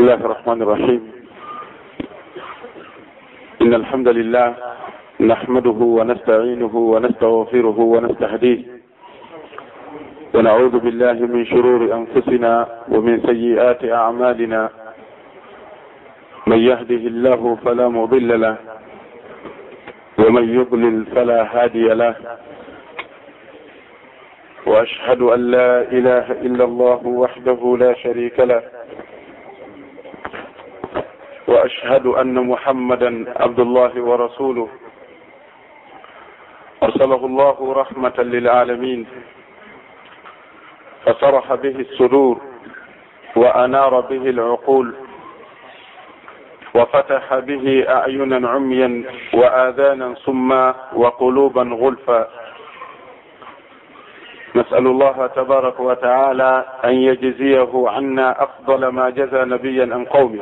بسم الله الرحمن الرحيم. إن الحمد لله نحمده ونستعينه ونستغفره ونستهديه ونعوذ بالله من شرور أنفسنا ومن سيئات أعمالنا. من يهده الله فلا مضل له ومن يضلل فلا هادي له. وأشهد أن لا إله إلا الله وحده لا شريك له وأشهد أن محمدا عبد الله ورسوله أرسله الله رحمة للعالمين فصرح به الصدور وأنار به العقول وفتح به أعينا عميا وآذانا صما وقلوبا غلفا. نسأل الله تبارك وتعالى أن يجزيه عنا أفضل ما جزى نبيا عن قومه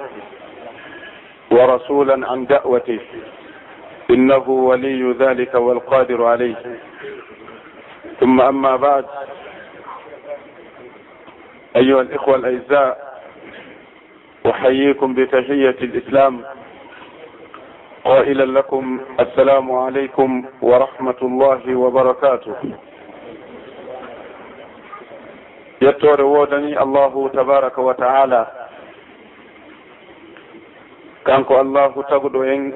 ورسولا عن دعوته، إنه ولي ذلك والقادر عليه. ثم أما بعد، أيها الإخوة الأعزاء، أحييكم بتحية الإسلام قائلا لكم السلام عليكم ورحمة الله وبركاته. يتور ودني الله تبارك وتعالى kanko allahu taguɗo en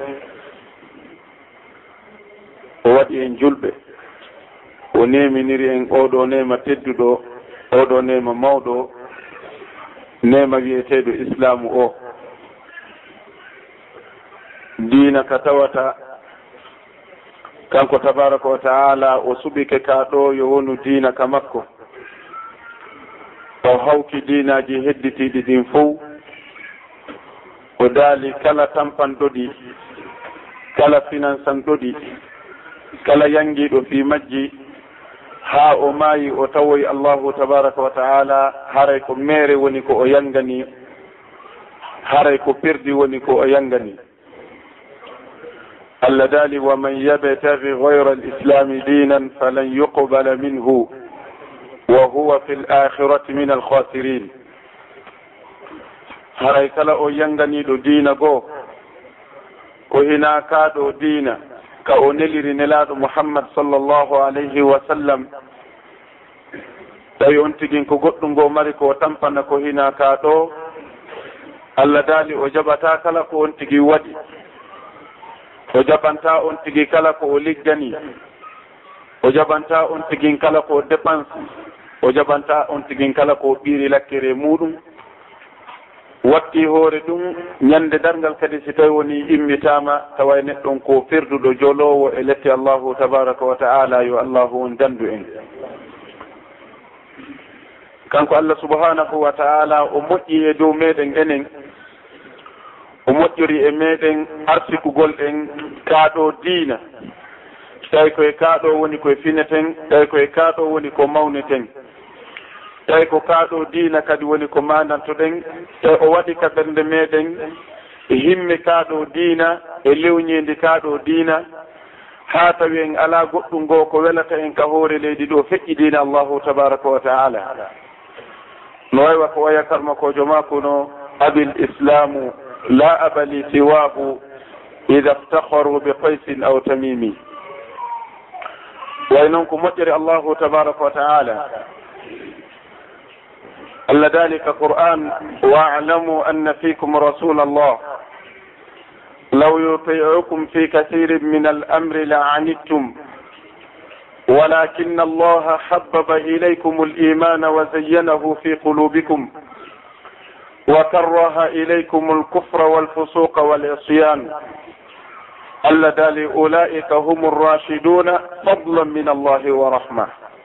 o waɗi en julɓe, o neminiri en oɗo nema tedduɗo, oɗo nema mawɗo, nema wiyeteɗo islamu o, diina ka tawata kanko tabaraka wa taala o suɓike ka ɗo yo wonu diina ka makko. O hawki diinaji hedditiɗi ɗin fof, o daali kala tampanɗoɗi, kala finansanɗoɗi, kala yangiɗo fi majji, ha o maayi o tawoyi allahu tabaraka wa taala haray ko mere woni ko o yangani, haray ko perdi woni ko o yangani. Allah daali wa man yabtaghi ghayra al-islami dinan falan yuqbala minhu wa huwa fi al-akhirati min al-khasirin. haray kala o yanganiɗo diina goo ko hina kaɗo diina ka o neliri nelaɗo muhammad sallllahu alayhi wa sallam, tawi on tigin ko goɗɗum ngo mari ko tampana ko hina kaɗo, allah daali o jaɓata kala ko on tigi waɗi, o jaɓanta on tigi kala ko o liggani, o jaɓanta on tigin kala ko dépense, o jaɓanta on tigin kala ko ɓiiri lakkere muɗum, watti hoore ɗum ñande dargal kadi si tawi woni immitama tawa neɗɗon ko perduɗo jolowo e letti allahu tabaraka wa taala, yo allahu on dandu en. kanko allah subhanahu wa taala o moƴƴi e dow meɗen enen, o moƴƴori e meɗen arsikugol en kaaɗo diina, tawi koye kaaɗo woni koye fineten, tawi koye kaaɗo woni ko mawneten, tawi ko kaaɗo diina kadi woni ko mandantoɗen, tawi o waɗi ka ɓernde meɗen e himme kaaɗo diina e lewñendi kaaɗo diina, ha tawi en ala goɗɗum ngo ko welata en ka hoore leydi ɗo feƴƴi diina allahu tabaraka wa taala. no waywa ko waya karmakojo mako no, abil islamu la abali siwahu ida iftakharu bi qaysin aw tamimi. way noon ko moƴƴere allahu tabaraka wa taala. الله ذلك قرآن واعلموا أن فيكم رسول الله لو يطيعكم في كثير من الأمر لعنتم ولكن الله حبب إليكم الإيمان وزينه في قلوبكم وكره إليكم الكفر والفسوق والعصيان الذين أولئك هم الراشدون فضلا من الله ورحمة.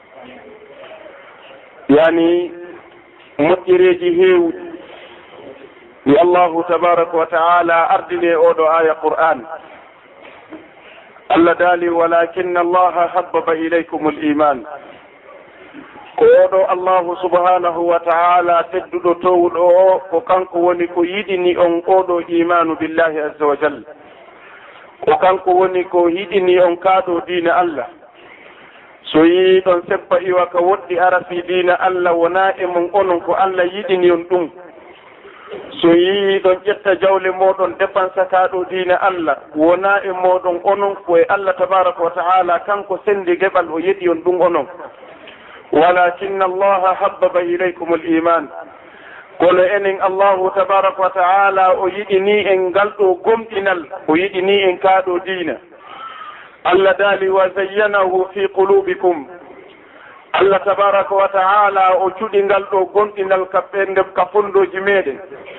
يعني moƴƴereji heewɗi ɗi allahu tabaraka wa taala ardine oɗo aya qur'an. allah daali walakinna allaha habbaba ilaykum al-iman, ko oɗo allahu subhanahu wa taala tedduɗo towɗo o ko kanko woni ko yiɗini on oɗo imanu billahi azza wa jalla, ko kanko woni ko yiɗini on kaaɗo diina allah. so yi ɗon seppa iwa ka woɗɗi ara fi diina allah wona e mon onon ko allah yiɗini on ɗum, so yii ɗon ƴetta jawle moɗon dépensa kaɗo diine Allah wona e moɗon onon koye Allah tabaraka wa ta'ala kanko sendi geɓal o yeɗi on ɗum onon walakinna allaha habbaba ilaykum al iman kono enen allahu tabaraka wa ta'ala o yiɗini en ngal ɗo gomɗinal o yiɗini en kaɗo diina Allah daali wa zayyanahu fi qulubikum Allah tabaraka wa ta'ala o cuɗi ngal ɗo gomɗinal ka fondoji meɗen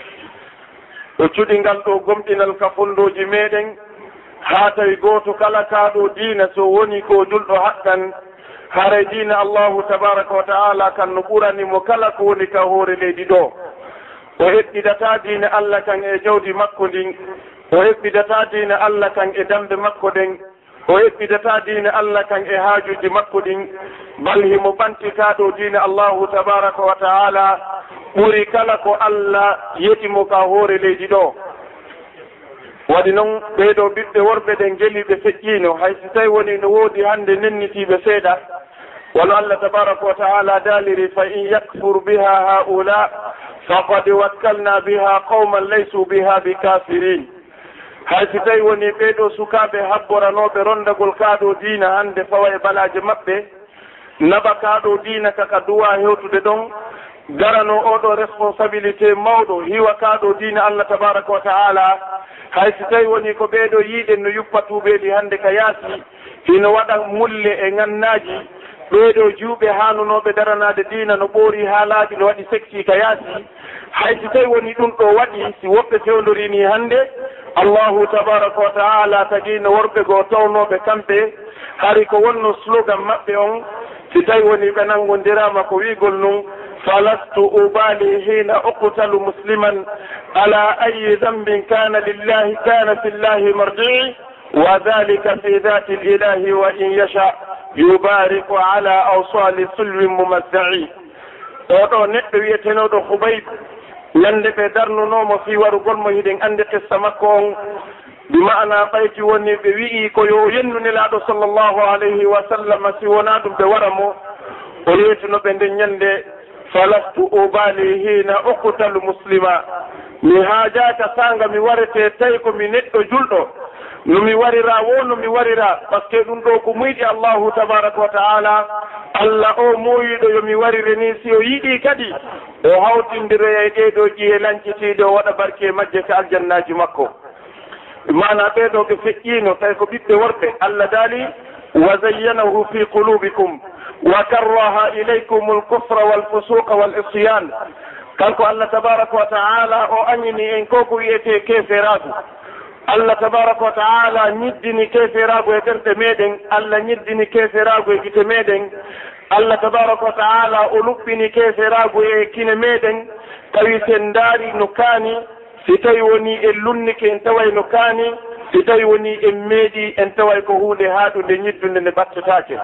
o cuɗi ngal ɗo gomɗinal ka fondoji meɗen ha tawi goto kala kaɗo diina so woni ko julɗo haqqan haray diina allahu tabaraka wa ta'ala kan no ɓuranimo kala ko woni ka hoore leydi ɗo o heɓɓidata diina Allah kan e jawdi makko ndin o heɓɓidata diina Allah kan e dambe makko ɗen o heɓɓidata diina Allah kan e haajuji makko ɗin bal himo ɓanti kaɗo diina allahu tabaraka wa ta'ala ɓuri kala ko Allah yeɗimo ka hoore leydi ɗo waɗi noon ɓeeɗo ɓiɓɓe worɓe ɗen jeliɓe feƴƴino hay si tawi woni no woodi hannde nennitiɓe seeɗa wono Allah tabaraka wa ta'ala daaliri fa in yakfur biha haula faqad wakkalna biha qawman laysu biha bikafirin hay si tawi woni ɓeeɗo sukaaɓe habboranoɓe rondagol kaaɗo diina hannde fawa e balaje maɓɓe naɓa kaaɗo diina kaka duwa hewtude ɗon garano oɗo responsabilité mawɗo hiwa kaaɗo diina Allah tabaraka wa ta'ala hay si tawi woni ko ɓeeɗo yiiɗen no yuppatuɓeɗi hannde ka yaasi hino waɗa mulle e ŋannaji ɓeeɗo juuɓe hanunoɓe daranade diina no ɓoori ha laaɓi no waɗi secti ka yaasi hay si tawi woni ɗum ɗo waɗi si woɓɓe fewdorini hannde allahu tabaraka wa ta'ala tagi no worɓe goo tawnoɓe kamɓe hari ko wonno slogan maɓɓe on si tawi woni ɓe nangodirama ko wiigol nun falastu ubali hina uqtalu musliman ala ayi dambin kana lillahi kana fi llahi marji'i wa dhalika fi dhati lilahi wa in yasha yubariku ala awsali sulwin mumassa'i oɗo neɗɗo wiyetenoɗo Hubayb ñande ɓe darnunomo fi warugol mo hiɗen andi qissa makko on bi ma'ana ɓayti woni ɓe wi'i ko yo yennu nelaɗo sallllahu alayhi wa sallam si wona ɗum ɓe wara mo o yeytuno ɓe nden ñande falastu ubali hina uqtalu muslima mi haajaka sanga mi warete tawi ko mi neɗɗo julɗo no mi warira wo no mi warira par ce que ɗum ɗo ko muyɗi allahu tabaraka wa ta'ala Allah o moyiɗo yomi warire ni si o yiɗi kadi o hawtindire e ɗeɗo ƴiye lancitiɗo o waɗa barke majje ka aljannaji makko mana ɓeɗo ɓe feƴƴino tawi ko ɓiɓɓe worɓe Allah daali wa zayyanahu fi qulubikum wa karraha ilaykum alkufra walfusuqa walisyan kanko Allah tabaraka wa ta'ala o añini en koko wiyete keferagu Allah tabaraka wa ta'ala ñiddini keferagu e ɓerɗe meɗen Allah ñiddini keferagu e gite meɗen Allah tabaraka wa ta'ala o luɓɓini keferagu e kine meɗen tawi sen daari no kaani si tawi woni en lunnike en taway no kaani si tawi woni en meeɗi en taway ko hunde haaɗude ñiddunde nde battetake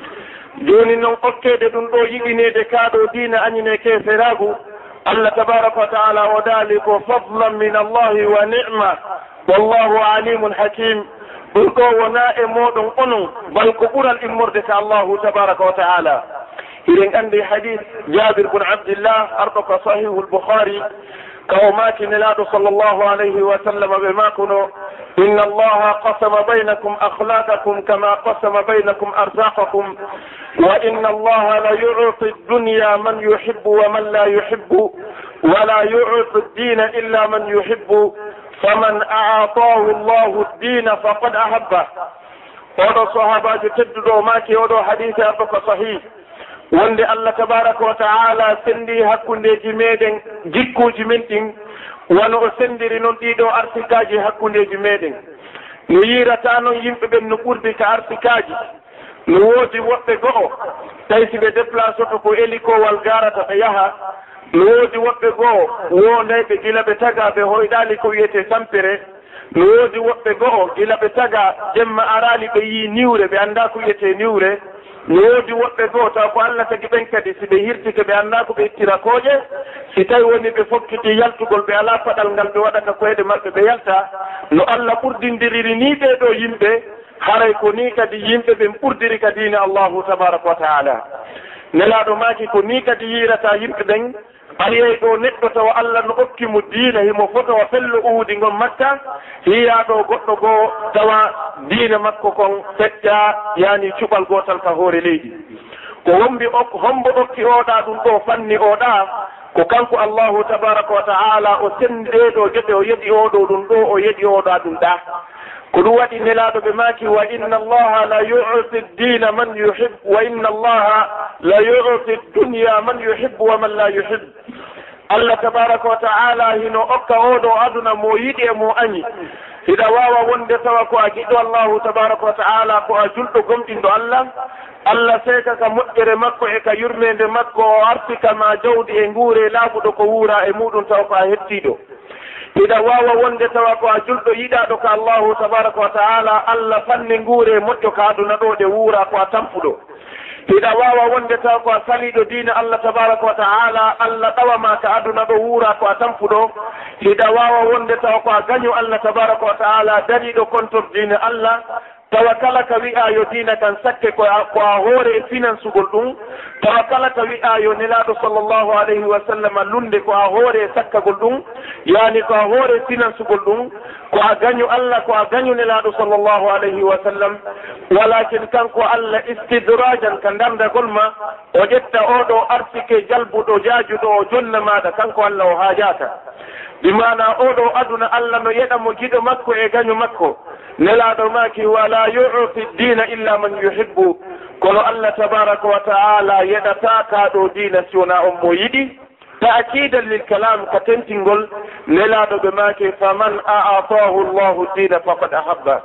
joni noon okkede ɗum ɗo yiɗinede kaaɗo diina añine keferagu Allah tabaraka wa ta'ala o daali ko fadlan min allahi wa ni'ma wallahu alimun hakim ɗum ɗo wona e moɗon onon bal ko ɓural immorde ka allahu tabaraka wa ta'ala iɗen andi hadith jabir bun abdillah arɗo ko sahihu lbukhari kawo maki nelaɗo sallllahu alayhi wa sallam ɓe makuno inna allaha qasama baynakum akhlaqakum kama qasama baynakum arzaqakum wa inna allaha la yu'ti dunya man yuhibbu wa man la yuhibbu wa la yu'ti ad-dina illa man yuhibbu faman a'atahu allahu ad-dina faqad ahabba oɗo sahabajo tedduɗo maki oɗo hadith arɗo ko sahih wonde Allah tabaraka wa ta'ala sendi hakkundeji meɗen jikkuji men ɗin wono o sendiri noon ɗiɗo arsikaji hakkundeji meɗen no yirata noon yimɓe ɓen no ɓurdi ka arsikaji no woodi woɓɓe go'o tawi si ɓe déplace oto ko hélicowal garata ɓe yaaha no woodi woɓɓe go'o wondayɓe gila ɓe taga ɓe hoyɗali ko wiyete tampere no woodi woɓɓe go'o gila ɓe taga jemma arali ɓe yi niwre ɓe anda ko wiyete niwre no woodi woɓɓe goo taw ko Allah tagi ɓen kadi si ɓe hirtike ɓe annda ko ɓe ittira kooƴe si tawi woni ɓe fokkiti yaltugol ɓe ala paɗal ngal ɓe waɗata koyɗe maɓɓe ɓe yalta no Allah ɓurdindiriri ni ɓeeɗo yimɓe haray ko ni kadi yimɓe ɓen ɓurdiri ka diine allahu tabaraka wa ta'ala nelaɗo maaki ko ni kadi yirata yimɓe ɓen ayey ɗo neɗɗo tawa Allah no okkimo diina himo fotowa fello uudi ngon makka hiya ɗo goɗɗo goo tawa diina makko kon feƴƴa yani cuɓal gotal ka hoore leydi ko wombi hombo okki oɗa ɗum ɗo fanni oɗa ko kanko Allahu tabaraka wa ta'ala o sendeɗo joɓe o yeɗi oɗo ɗum ɗo o yeɗi oɗa ɗum ɗa ko ɗum waɗi nelaɗo ɓe maki wa inna allaha la yu'ti ad-dina man yuhib wa inna allaha la yu'ti ad-dunya man yuhib wa man la yuhib Allah tabaraka wa ta'ala hino okka oɗo aduna mo yiɗi e mo añi hiɗa wawa wonde tawa ko a giɗɗo Allahu tabaraka wa ta'ala ko a julɗo gomɗinɗo Allah seeka ka moƴƴere makko e ka yurmede makko o artika ma jawdi e nguure laaɓuɗo ko wuura e muɗum taw ko a hettiɗo hiɗa wawa wonde tawa ko a julɗo yiɗaɗo ka Allahu tabaraka wa ta'ala Allah fanni nguure moƴƴo ka aduna ɗo ɗe wuura ko a tampuɗo hiɗa wawa wonde tawa ko a saliɗo diina Allah tabaraka wa ta'ala Allah ɗawama ka aduna ɗo wuura ko a tampuɗo hiɗa wawa wonde tawa ko a gaño Allah tabaraka wa ta'ala dariɗo kontor diina Allah tawa kala ka wi'a yo diina kan sakke ko a hoore e finansugol ɗum tawa kala ka wi'a yo nelaɗo sallllahu alayhi wa sallam lunde ko a hoore e sakkagol ɗum yani ko a hoore e finansugol ɗum ko a gaño Allah ko a gaño nelaɗo sallllahu alayhi wa sallam walakin kanko Allah istidrajan ka ndardagol ma o ƴetta oɗo arsike jalbuɗo jaajuɗo o jonna maɗa kanko Allah o haajata bimana oɗo aduna Allah no yeɗamo giɗo makko e gaño makko nelaɗo maki wala yu'ti dina illa man yuhibbu kono Allah tabaraka wa ta'ala yeɗata kaɗo dina si wona on mo yiɗi ta'kidan lil kalam ka tentingol nelaɗo ɓe maki faman a'atahu Allahu dina faqad ahabba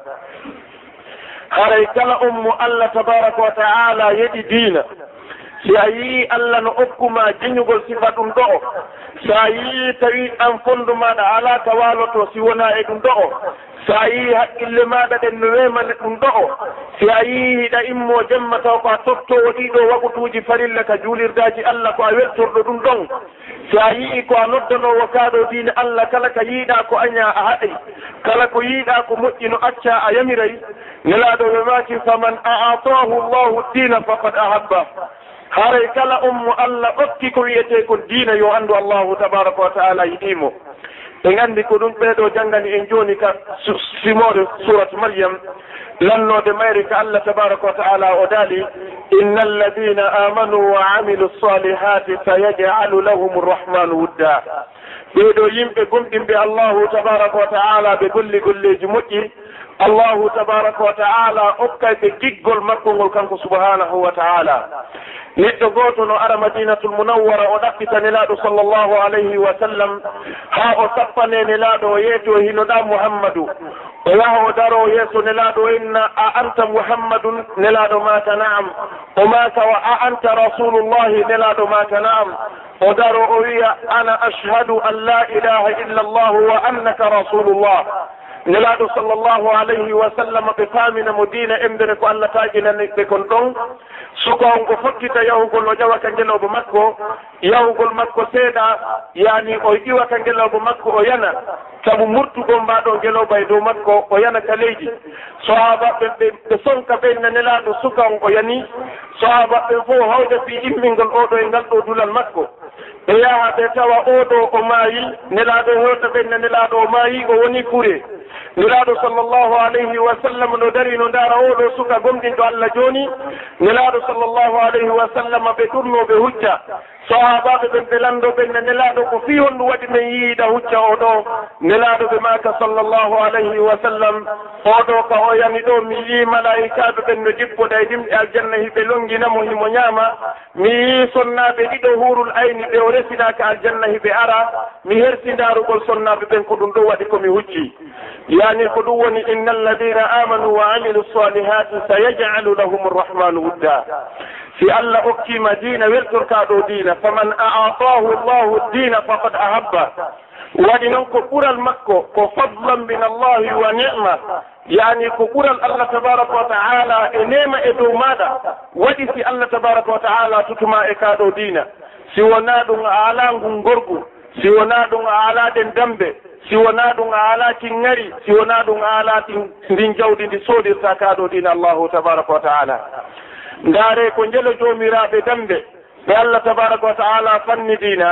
haray kala ummo Allah tabaraka wa ta'ala yeɗi dina si a yii Allah no okkuma jiñugol sifa ɗum ɗo sa yii tawi an fondu maɗa ala ka waloto si wona e ɗum ɗo so a yii haqqille maɗa ɗen no wemane ɗum ɗo si a yii hiɗa immo jemma taw ko a tottowo ɗiɗo wagutuji farilla ka juulirdaji Allah ko a weltorɗo ɗum ɗon so a yii ko a noddanowo kaɗo diine Allah kala ka yiiɗa ko aña a haɗay kala ko yiiɗa ko moƴƴi no acca a yamiray nelaɗo ɓe maki faman a'atahu Allahu dina faqad ahabba haray kala ummo Allah okki ko wiyete ko diina yo andu Allahu tabaraka wa ta'ala yiɗimo ɓe gandi ko ɗum ɓeɗo janggani en joni ka simode surat Maryam lannode mayri ka Allah tabaraka wa ta'ala o daali inna alladina amanu wa amilu salihati sayaj'alu lahum arrahmanu wudda ɓeɗo yimɓe gomɗinɓe Allahu tabaraka wa ta'ala ɓe golli golleji moƴƴi Allahu tabaraka wa ta'ala okkay ɓe giggol makko ngol kanko subhanahu wa ta'ala neɗɗo goto no ara madinatul munawwara o ɗaɓɓita nelaɗo sallllahu alayhi wa sallam ha o sappane nelaɗo o yeeto hinoɗa muhammadu o yaha o daro yeeso nelaɗo inna a anta muhammadun nelaɗo maka na'am o maka wa a anta rasulullahi nelaɗo maka na'am o daro o wiya ana ashhadu an la ilaha illa allah wa annaka rasulullah nelaɗo sallllahu alayhi wa sallam ɓe famina mo diina embere ko Allah taƴinaniɓe kon ɗon suko on ko fokkita yahugol o ƴawaka ngelobo makko yahugol makko seeɗa yani o ƴiwaka ngelobo makko o yana sabu murtugol mbaɗo ngeloba e dow makko o yana ka leydi sahabaɓe ɓe sonka ɓenna nelaɗo suka on o yani sahabaɓe fof hawde fi immingol oɗo e ngal ɗo dulal makko ɓe yaha ɓe tawa oɗo o maayi nelaɗo hewta ɓenna nelaɗo o maayi o woni kure nelaɗo sallllahu alayhi wa sallam no dari no ndara oɗo suka gomɗinɗo Allah joni nelaɗo sallllahu alayhi wa sallam ɓe ɗurno ɓe hucca sahabaɓe ɓen ɓe lando ɓenne nelaɗo ko fi honɗum waɗi men yiida hucca oɗo nelaɗo ɓe maka sallllahu alayhi wa sallam oɗo ka o yani ɗo mi yi malaikaɓe ɓen no jippoɗa e dimɗe aljanna hiɓe longinamo himo ñaama mi yi sonnaɓe ɗiɗo hurul ayni ɓe o resinaka aljanna hiɓe ara mi hersindarugol sonnaɓe ɓen ko ɗum ɗo waɗi komi hucci yani ko ɗum woni inna alladina amanu wa amilu salihati sayaj'alu lahum arrahmanu wudda si Allah okkima diina weltorkaɗo diina faman a'atahu Allahu dina faqad ahabba waɗi noon ko ɓural makko ko fadlan min Allahi wa ni'ma yani ko ɓural Allah tabaraka wa ta'ala e nema e dow maɗa waɗi si Allah tabaraka wa ta'ala tutuma e kaɗo diina si wona ɗum a ala ngun gorgu si wona ɗum a ala ɗen dambe si wona ɗum a ala kin ngari si wona ɗum a ala ndin jawdi ndi sodirta kaɗo dina Allahu tabaraka wa ta'ala ndaare ko njelo jomiraɓe dambe ɓe Allah tabaraka wa ta'ala fanni dina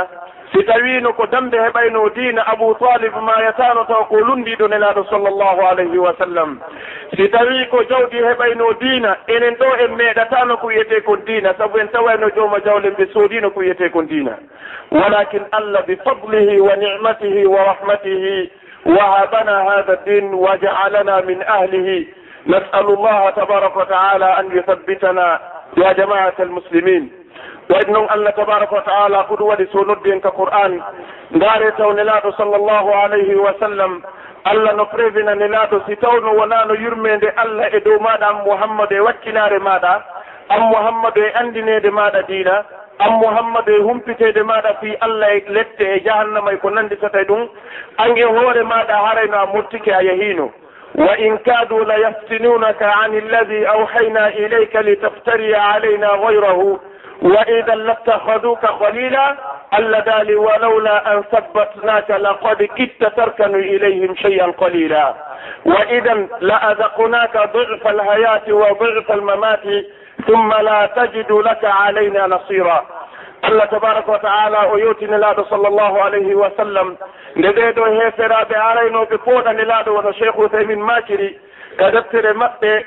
si tawino ko dambe heɓayno diina Abu Talib ma yatano taw ko lundiɗo nelaɗo sallllahu alayhi wa sallam si tawi ko jawdi heɓayno diina enen ɗo en meeɗatano ko wiyete kon diina saabu en tawayno jooma jawle ɓe soodino ko wiyete kon diina walakin Allah bi fadlihi wa ni'matihi wa rahmatihi wahabana hada din wa ja'alana min ahlihi نسأل الله تبارك وتعالى أن يثبتنا يا جماعة المسلمين وإنهم الله تبارك وتعالى قدوة سندين كقرآن دارته نلاد صلى الله عليه وسلم الله نقربنا نلاد ستون ونانو يرمين دي الله إدو مادا محمد وكنار مادا أم محمد أندني دي مادا دينا أم محمد همبتي دي مادا في الله لتي جهنم يكون نندي ستيدون أنجي هوري مادا هارينا مرتكي يهينو وإن كادوا ليفتنونك عن الذي أوحينا إليك لتفتري علينا غيره وإذا لاتخذوك خليلا اللذال ولولا أن ثبتناك لقد كدت تركن إليهم شيئا قليلا وإذا لأذقناك ضعف الحياة وضعف الممات ثم لا تجد لك علينا نصيرا الله تبارك وتعالى ويوتي نلاد صلى الله عليه وسلم نديدو هيفرا بعلينا بقوة نلاد وشيخ عثيمين ماكري كدفتر مكة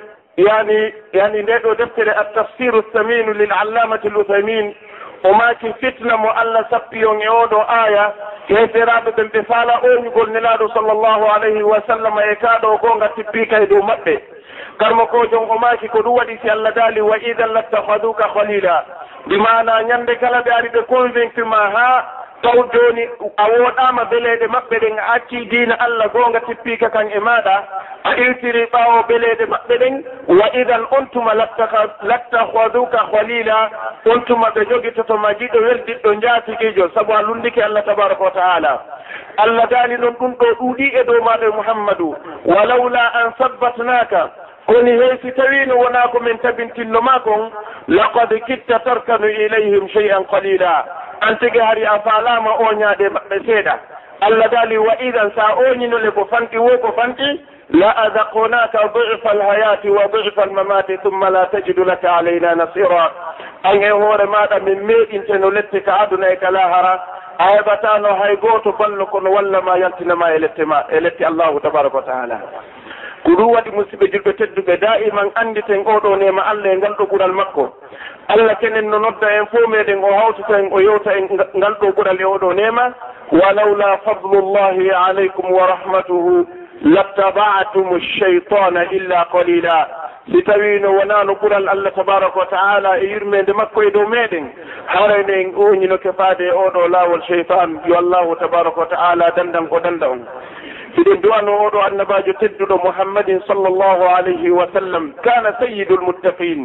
يعني نديدو دفتر التفسير الثمين للعلامة العثيمين وماكي فتنة مؤلا سبيون يودو آية هيفرا بانتفال يقول نلاد صلى الله عليه وسلم يكادو كونغا تبيك يدو مكة كرمكو جون وماكي كدوة سي الله دالي وإذا لاتخذوك خليلا بمعنى ñande kala ɓe ari ɓe convaincu ma ha taw joni a woɗama beleede maɓɓe ɗen a acci diina Allah gonga tippika kan e maɗa a iltiri ɓawo beleede maɓɓe ɗen wa idan on tuma lattahaduka khalila on tuma ɓe jogitotoma jiɗo weldiɗɗo jaatigijo saabu a lundiki Allah tabaraka wa taala Allah daali noon ɗum ɗo ɗuuɗi e dow maɗo Muhammadu walawla an sabbatnaka koni heysi tawino wona ko min tabintinno ma kon laqad kitta tarkanu ilayhim shay'an qalila antigi hari a faalama oñaade maɓɓe seeɗa Allah daali wa idan sa oñinole ko fanti wo ko fanti la adaqnaka di'fa alhayati wa di'fa almamati thumma la tajidu laka alayna nasira an e hoore maɗa min meeɗinteno lette ka aduna e ka lahara a heɓatano hay goto ballo kono walla ma yaltinama e lette Allahu tabaraka wa taala ko ɗum waɗi musidɓe julɓe tedduɓe da'iman anditen oɗo nema Allah e ngal ɗo ɓural makko Allah kenen no nodda en fo meɗen o hawtata en o yewta en ngal ɗo ɓural e oɗo nema walawla fadlullahi alaykum wa rahmatuhu lattaba'tum ash-shaytana illa qalila si tawino wonano ɓural Allah tabaraka wa ta'ala e yurmede makko e dow meɗen harayno en oñino kefade e oɗo lawol cheytan yo Allahu tabaraka wa ta'ala dandan ko danda on iɗen duwano oɗo annabajo tedduɗo Muhammadin sallllahu alayhi wa sallam kana sayyidul muttaqin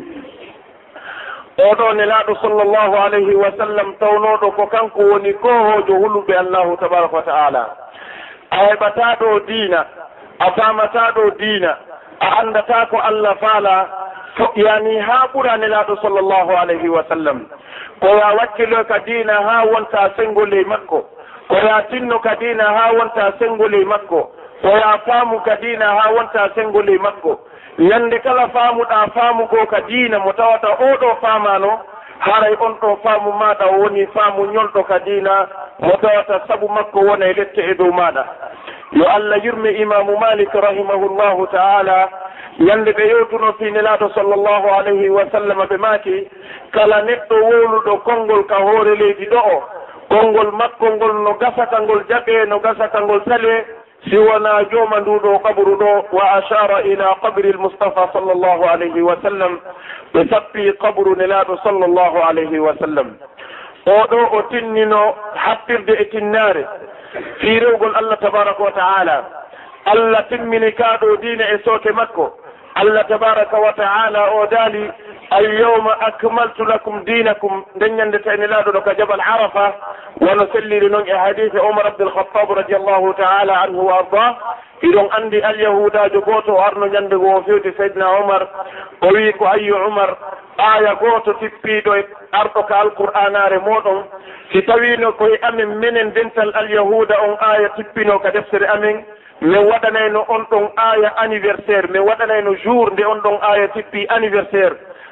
oɗo nelaɗo sallllahu alayhi wa sallam tawnoɗo ko kanko woni kohojo huluɓe Allahu tabaraka wa ta'ala a heɓataɗo diina a famataɗo diina a andata ko Allah faala yani ha ɓura nelaɗo sallllahu alayhi wa sallam ko ya wakkilo ka diina ha wonta sengole makko ko ya tinno ka diina ha wonta sengole makko ko ya faamu ka diina ha wonta sengole makko ñande kala faamuɗa faamugo ka diina mo tawata oɗo faamano haray on ɗo faamu maɗa woni faamu ñolɗo ka diina mo tawata sabu makko wona e lette e dow maɗa yo Allah yurme imamu Malik rahimahullahu ta'ala ñande ɓe yewtuno fi nelaɗo sallllahu alayhi wa sallam ɓe maaki kala neɗɗo wowluɗo konngol ka hoore leydi ɗo o konngol makko ngol no gasata ngol jaɓe no gasata ngol sale si wona jooma nduɗo kabru ɗo wa ashara ila qabri almustafa sallllahu alayhi wa sallam ɓe sappi kabru nelaɗo sallllahu alayhi wa sallam oɗo o tinnino haɓɓirde e tinnare fi rewgol Allah tabaraka wa ta'ala Allah timmini kaɗo diina e sooke makko Allah tabaraka wa ta'ala o daali اليوم أكملت لكم دينكم دنيا لتأني لا دونك جبل عرفة ونسلي لنون حديث عمر بن الخطاب رضي الله تعالى عنه وأرضاه إذن عندي اليهود جبوتو أرنو يندقوا فيوتي سيدنا عمر ويكو أي عمر آية قوتو تبيدو أرضك القرآن رموتهم ستوينو كوي أمن من دنتل اليهود أن آية تبينو كدفسر أمن mi waɗanayno on ɗon aya anniversaire mi waɗanayno jour nde on ɗon aya tippi anniversaire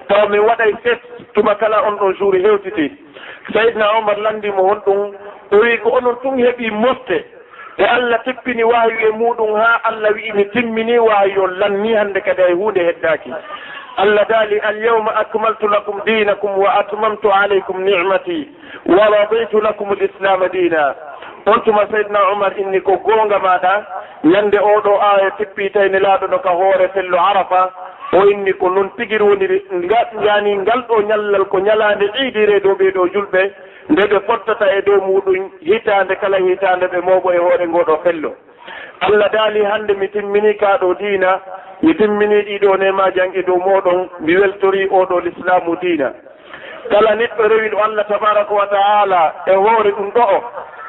taw mi waɗay fet tuma kala on ɗon jour hewtiti Seydina Omar landimo hon ɗum o wi ko onon tun heeɓi mofte e Allah teppini wahyu e muɗum ha Allah wi'i mi timmini wahyu on lanni hande kadi ay hunde heddaki Allah daali alyawma akmaltu lakum dinakum wa atmamtu alaykum ni'mati wa raditu lakum al-islam dina on tuma Seydina Omar inni ko gonga maɗa ñande oɗo aya teppi tawne laaɗo no ka hoore fello Arafa o inni ko noon tigiri woniri yani ngal ɗo ñallal ko ñalande ɗiɗire dow ɓeeɗo julɓe nde ɓe fottata e dow muɗum hitande kala hitande ɓe mawɓo e hoore ngoɗo fello Allah daali hande mi timmini kaɗo diina mi timmini ɗiɗo nemaji an e dow moɗon mi weltori oɗo l'islamu diina kala neɗɗo rewi ɗo Allah tabaraka wa ta'ala e hoore ɗum ɗo o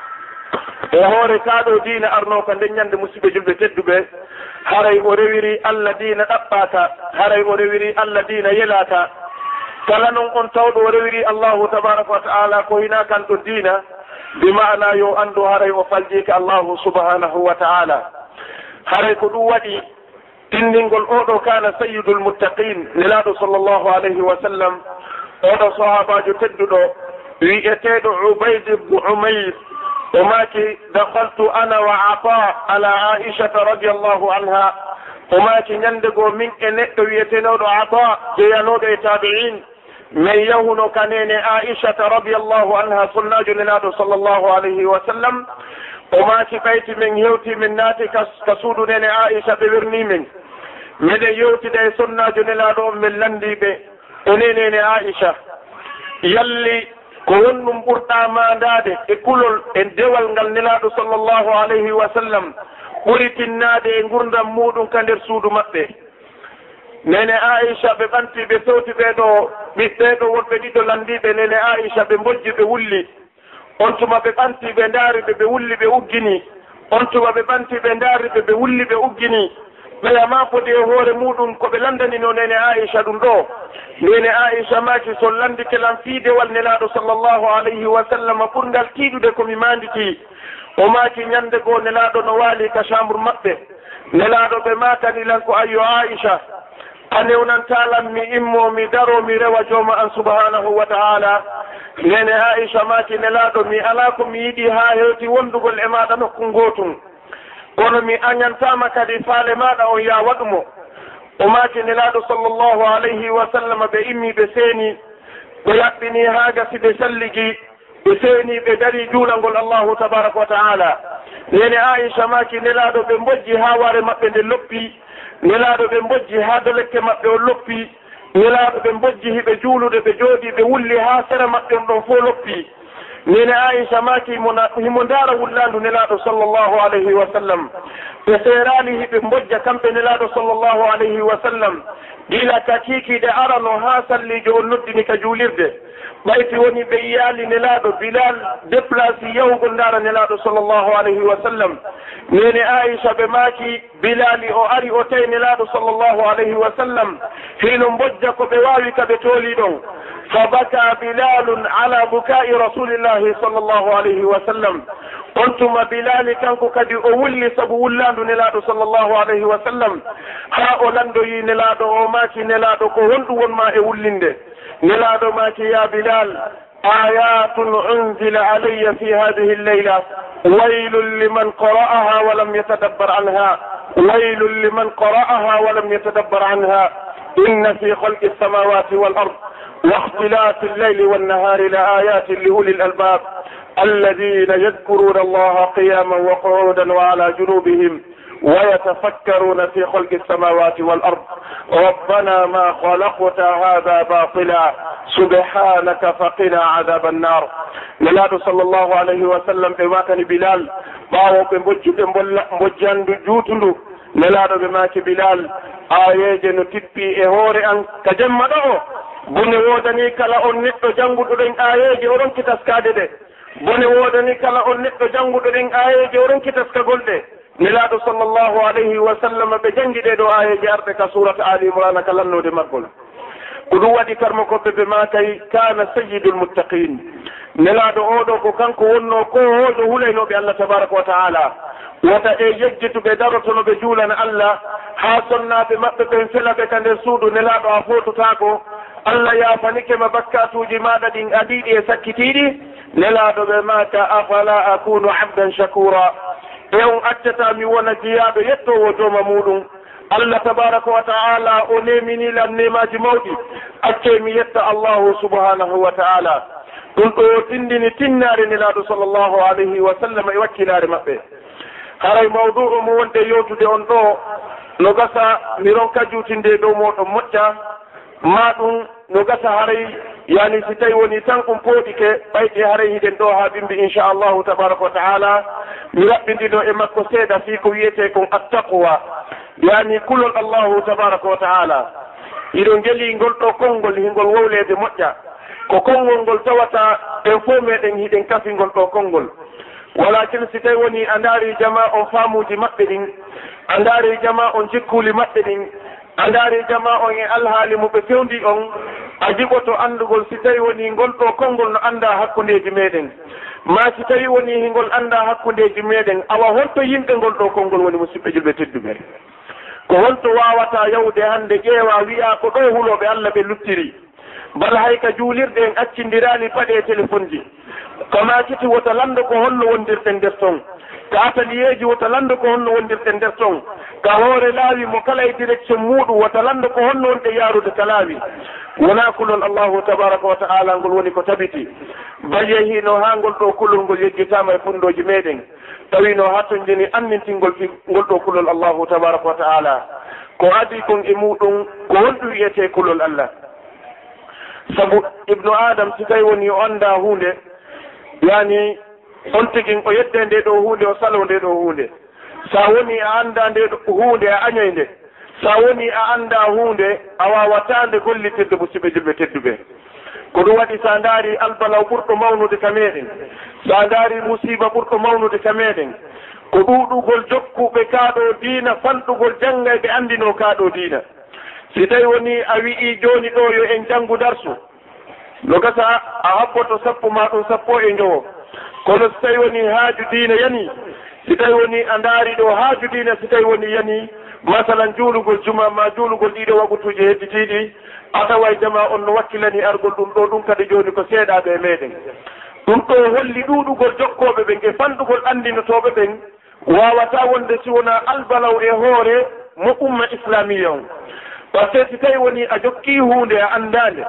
e hoore kaɗo diina arno ka nden ñande musidɓe julɓe tedduɓe haray o rewiri Allah diina ɗaɓɓata haray o rewiri Allah diina yelata kala noon on tawɗo o rewiri Allahu tabaraka wa ta'ala ko hina kan ɗo diina bi ma'ana yo andu haray o faljika Allahu subhanahu wa ta'ala haray ko ɗum waɗi tindingol oɗo kana sayyidul muttaqin nelaɗo sallllahu alayhi wa sallam oɗo sahabajo tedduɗo wi'eteɗo Ubayd ibn Umayr وماكي دخلت أنا وعطاء على عائشة رضي الله عنها وماكي يندقوا من إنئت ويتنود عطاء جيانود تابعين من يهن كانين عائشة رضي الله عنها صلى جنلاد صلى الله عليه وسلم وماكي بيت من يوتي من ناتي كسود نين عائشة ببرني من يوتي دي صلى جنلاد من لندي بي ونين عائشة يلي ko wonnum ɓurɗa mandade e kulol e dewal ngal nelaɗo sallllahu alayhi wa sallam ɓuri tinnade e gurdam muɗum ka nder suudu maɓɓe nene Aisha ɓe ɓanti ɓe fewti ɓeɗo ɓiɓɓeɗo wonɓe ɗiɗo landiɓe nene Aisha ɓe mbojji ɓe wulli on tuma ɓe ɓanti ɓe daariɓe ɓe wulli ɓe uggini on tuma ɓe ɓanti ɓe daariɓe ɓe wulli ɓe uggini ɓeyama foti e hoore muɗum ko ɓe landanino nene Aisha ɗum ɗo nene Aisha maki so landike lan fiidewal nelaɗo sallllahu alayhi wa sallam ɓurgal tiiɗude komi manditi o maki ñande goo nelaɗo no waali ka chambre maɓɓe nelaɗo ɓe makani lan ko ayyo Aisha a newnantalan mi immo mi daro mi rewa jooma an subhanahu wa ta'ala nene Aisha maki nelaɗo mi ala ko mi yiɗi ha hewti wondugol e maɗa nokku gotum kono mi añantama kadi faale maɗa on ya waɗumo o maaki nelaɗo sallllahu alayhi wa sallam ɓe immi ɓe seeni ɓe yaɓɓini ha gasi ɓe salligi ɓe seeni ɓe dari juulangol Allahu tabaraka wa ta'ala nene Aisha maaki nelaɗo ɓe mbojji ha ware maɓɓe nde loppi nelaɗo ɓe mbojji ha dolekke maɓɓe o loppi nelaɗo ɓe mbojji hiɓe juulude ɓe jooɗi ɓe wulli ha sera maɓɓe on ɗon fo loppi nene Aisha maki himo ndaara wullandu nelaɗo sallllahu alayhi wa sallam ɓe seerani hiɓe mbojja kamɓe nelaɗo sallllahu alayhi wa sallam gila ka kiikiɗe arano ha sallijo on noddini ka juulirde ɓayti woni ɓe yaali nelaɗo Bilal déplacé yahugol ndaara nelaɗo sallllahu alayhi wa sallam nene Aisha ɓe maki Bilali o ari o tawi nelaɗo sallllahu alayhi wa sallam hino mbojja ko ɓe wawi ka ɓe tooli ɗon فبكى بلال على بكاء رسول الله صلى الله عليه وسلم قلتم بلال كانكو كدي أولي سبو ولاندو نلادو صلى الله عليه وسلم ها أولاندو نلادو وماكي نلادو كهندو وما أولينده نلادو ماكي يا بلال آيات أنزل علي في هذه الليلة ويل لمن قرأها ولم يتدبر عنها ويل لمن قرأها ولم يتدبر عنها إن في خلق السماوات والأرض واختلاف الليل والنهار لآيات لأولي الألباب الذين يذكرون الله قياما وقعودا وعلى جنوبهم ويتفكرون في خلق السماوات والأرض ربنا ما خلقت هذا باطلا سبحانك فقنا عذاب النار نلاد صلى الله عليه وسلم بماكن بلال باو بمبجان جوتلو نلاد بماك بلال آيات نتبي إهوري أن كجمده bone wodani kala on neɗɗo jannguɗo ɗen ayeji oɗon kitaskade ɗe bone wodani kala on neɗɗo jannguɗo ɗen ayeji oɗon kitaskagol ɗe nelaɗo sallllahu alayhi wa sallam ɓe jangi ɗe ɗo ayeji arɗe ka surata ali imrana ka lannode maggol ko ɗum waɗi karmo koɓɓe ɓe makay kana sayyidul muttaqin nelaɗo oɗo ko kanko wonno ko hojo hulaynoɓe Allah tabaraka wa ta'ala wota e yejjituɓe darotono ɓe juulana Allah ha sonnaɓe maɓɓe ɓen felaɓe ka nder suudu nelaɗo a fototako Allah yafanike ma bakkatuji maɗa ɗin adiɗi e sakkitiɗi nelaɗo ɓe mata afala akunu abdan shakura e on accata mi wona jiyaɗo yettowo joma muɗum Allah tabaraka wa ta'ala o neminilan nemaji mawɗi acce mi yetta Allahu subhanahu wa ta'ala ɗum ɗo tindini tinnare nelaɗo sallllahu alayhi wa sallam e wakkilare maɓɓe haray mawdu'u mo wonde yewtude on ɗo no gasa mi ronka jutinde dow moɗon moƴƴa ma ɗum no gasa haray yani si tawi woni tan ɗum pooɗike ɓayɗi haray hiɗen ɗo ha bimbi inchallahu tabaraka wa ta'ala mi raɓɓindino e makko seeɗa fi ko wiyete kon attaqwa yani kulol allahu tabaraka wa ta'ala iɗo geli ngol ɗo konngol hingol wowlede moƴƴa ko konngol ngol tawata en fo meɗen hiɗen kafingol ɗo konngol walakin si tawi woni a ndaari jama on faamuji maɓɓe ɗin a ndaari jama on jikkuli maɓɓe ɗin a ndaari jama on e alhaali mo ɓe fewndi on a jiɓoto anndugol si tawi woni ngol ɗo konngol no annda hakkundeji meɗen ma si tawi woni hingol annda hakkundeji meɗen awa holto yimɓe ngol ɗo konngol woni musidɓe julɓe tedduɓe ko holto wawata yawde hannde ƴeewa wiya ko ɗo huloɓe Allah ɓe luttiri bal hay ka juulirɗe en accindirani paɗe téléphone ji kama kiti wota lando ko holno wondirɗen nder ton ka ataliyeji wota lando ko holno wondirɗen nder ton ka hoore laawi mo kala e direction muɗum wota lando ko holno wonɗe yaarude ka laawi wona kulol allahu tabaraka wa ta'ala ngol woni ko tabiti bayehino ha ngol ɗo kulol ngol yejjitama e fundoji meɗen tawino ha ton jeni annintingol ngol ɗo kulol allahu tabaraka wa ta'ala ko adi kon e muɗum ko wonɗum wiyete kulol Allah sabu ibnu adam si tawi woni o anda hunde yani on tigin o yedde nde ɗo hunde o salo nde ɗo hunde sa woni a anda nde hunde a añoy nde sa woni a anda hunde a wawata nde gollitirde musidɓe julɓe tedduɓe ko ɗum waɗi sa ndaari albalaw ɓurɗo mawnude ka meɗen sa ndaari musiba ɓurɗo mawnude ka meɗen ko ɗuɗugol jokkuɓe kaaɗo diina fanɗugol jangga ɓe andino kaaɗo diina si tawi woni a wi'i joni ɗo yo en janngu darsu no gasa a habboto sappo ma ɗum sappo e jowo kono si tawi woni haaju diina yani si tawi woni a ndaari ɗo haaju diina si tawi woni yani masalan juulugol juma ma juulugol ɗiɗo wagutuji hedditiɗi a tawa jama on no wakkilani argol ɗum ɗo ɗum kadi joni ko seeɗaɓe meɗen ɗum ɗo holli ɗuɗugol jokkoɓe ɓen e fanɗugol andinotoɓe ɓen wawata wonde si wona albalaw e hoore mo umma islamia on par ce que si tawi woni a jokki hunde a andande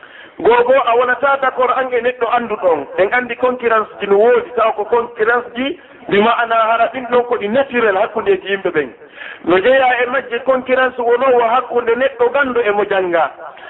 gogo a wonata d' accord ange neɗɗo andu ɗon en andi concurrence ji no woodi taw ko concurrence ji mi ma'ana hara ɗin ɗon ko ɗi naturel hakkundeji yimɓe ɓen no jeeya e majje concurrence wonowo hakkunde neɗɗo ganndo e mo jannga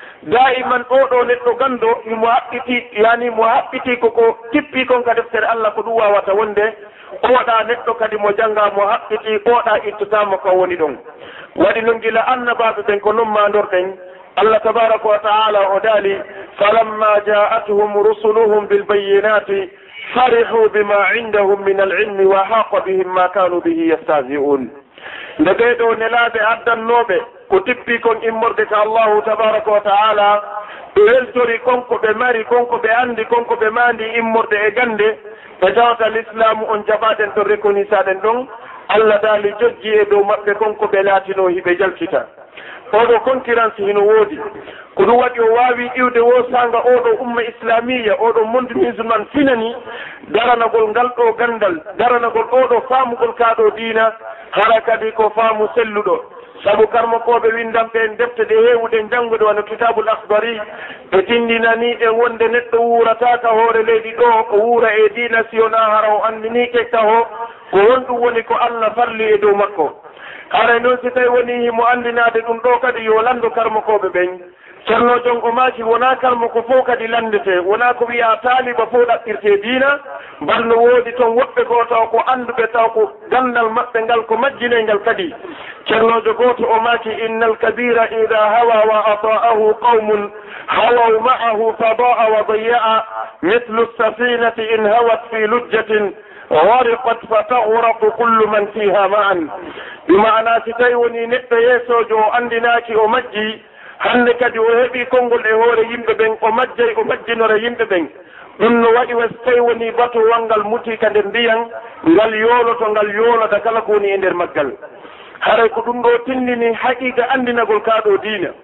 daiman oɗo neɗɗo ganndo imo haɓɓiti yani mo haɓɓiti koko tippi kon ka deftere Allah ko ɗum wawata wonde oɗa neɗɗo kadi mo jannga mo haɓɓiti oɗa ittotama ko woni ɗon waɗi noon gila annabaɓe ɓen ko nommandorɗen Allah tabaraka wa ta'ala o daali falamma ja'atuhum rusuluhum bilbayinati farihu bima indahum min alilmi wa haqa bihim ma kanu bihi yastahzi'un nde ɓeɗo nelaɓe addannoɓe ko tippi kon immorde ka Allahu tabaraka wa ta'ala ɓe weltori konko ɓe mari konko ɓe andi konko ɓe mandi immorde e gande ɓe tawata l'islamu on jaɓaɗen to reconisaɗen ɗon Allah daali jojji e dow maɓɓe konko ɓe laatino hiɓe jalkita oɗo concurrence hino woodi ko ɗum waɗi o wawi iwde wosanga oɗo umma islamia oɗo monde musulman finani daranagol ngal ɗo gandal daranagol oɗo faamugol kaɗo diina hara kadi ko faamu selluɗo sabu karmakoɓe windamɓe en defte ɗe hewuɗen janngude wano kitabul akhbari ɓe tindinani en wonde neɗɗo wuurataka hoore leydi ɗo o wuura e diina siyona hara o andini kektaho ko wonɗum woni ko Allah falli e dow makko haray noon si tawi woni himo andinade ɗum ɗo kadi yo landu karmakoɓe ɓen ceerno jongo maaki wona kalmo ko fof kadi landete wona ko wiya taaliba fof ɗaɓɓirte diina balno woodi toon woɓɓe goo taw ko anduɓe taw ko gandal maɓɓe ngal ko majjine ngal kadi ceernojo gooto o maaki inna alkabira ida hawa wa ata'ahu qawmun hawaw ma'ahu fada'a wa daya'a mithlu safinati in hawat fi lujjatin غرقت فتغرق كل من فيها معا بمعنى si tawi woni neɗɗo yeesojo o andinaki o majji hande kadi o heeɓi konngol e hoore yimɓe ɓen o majjay o majjinore yimɓe ɓen ɗum no waɗi so tawi woni batowal ngal muti ka nder ndiyan ngal yooloto ngal yoolata kala ko woni e nder maggal haray ko ɗum ɗo tindini haqiqa andinagol kaɗo diina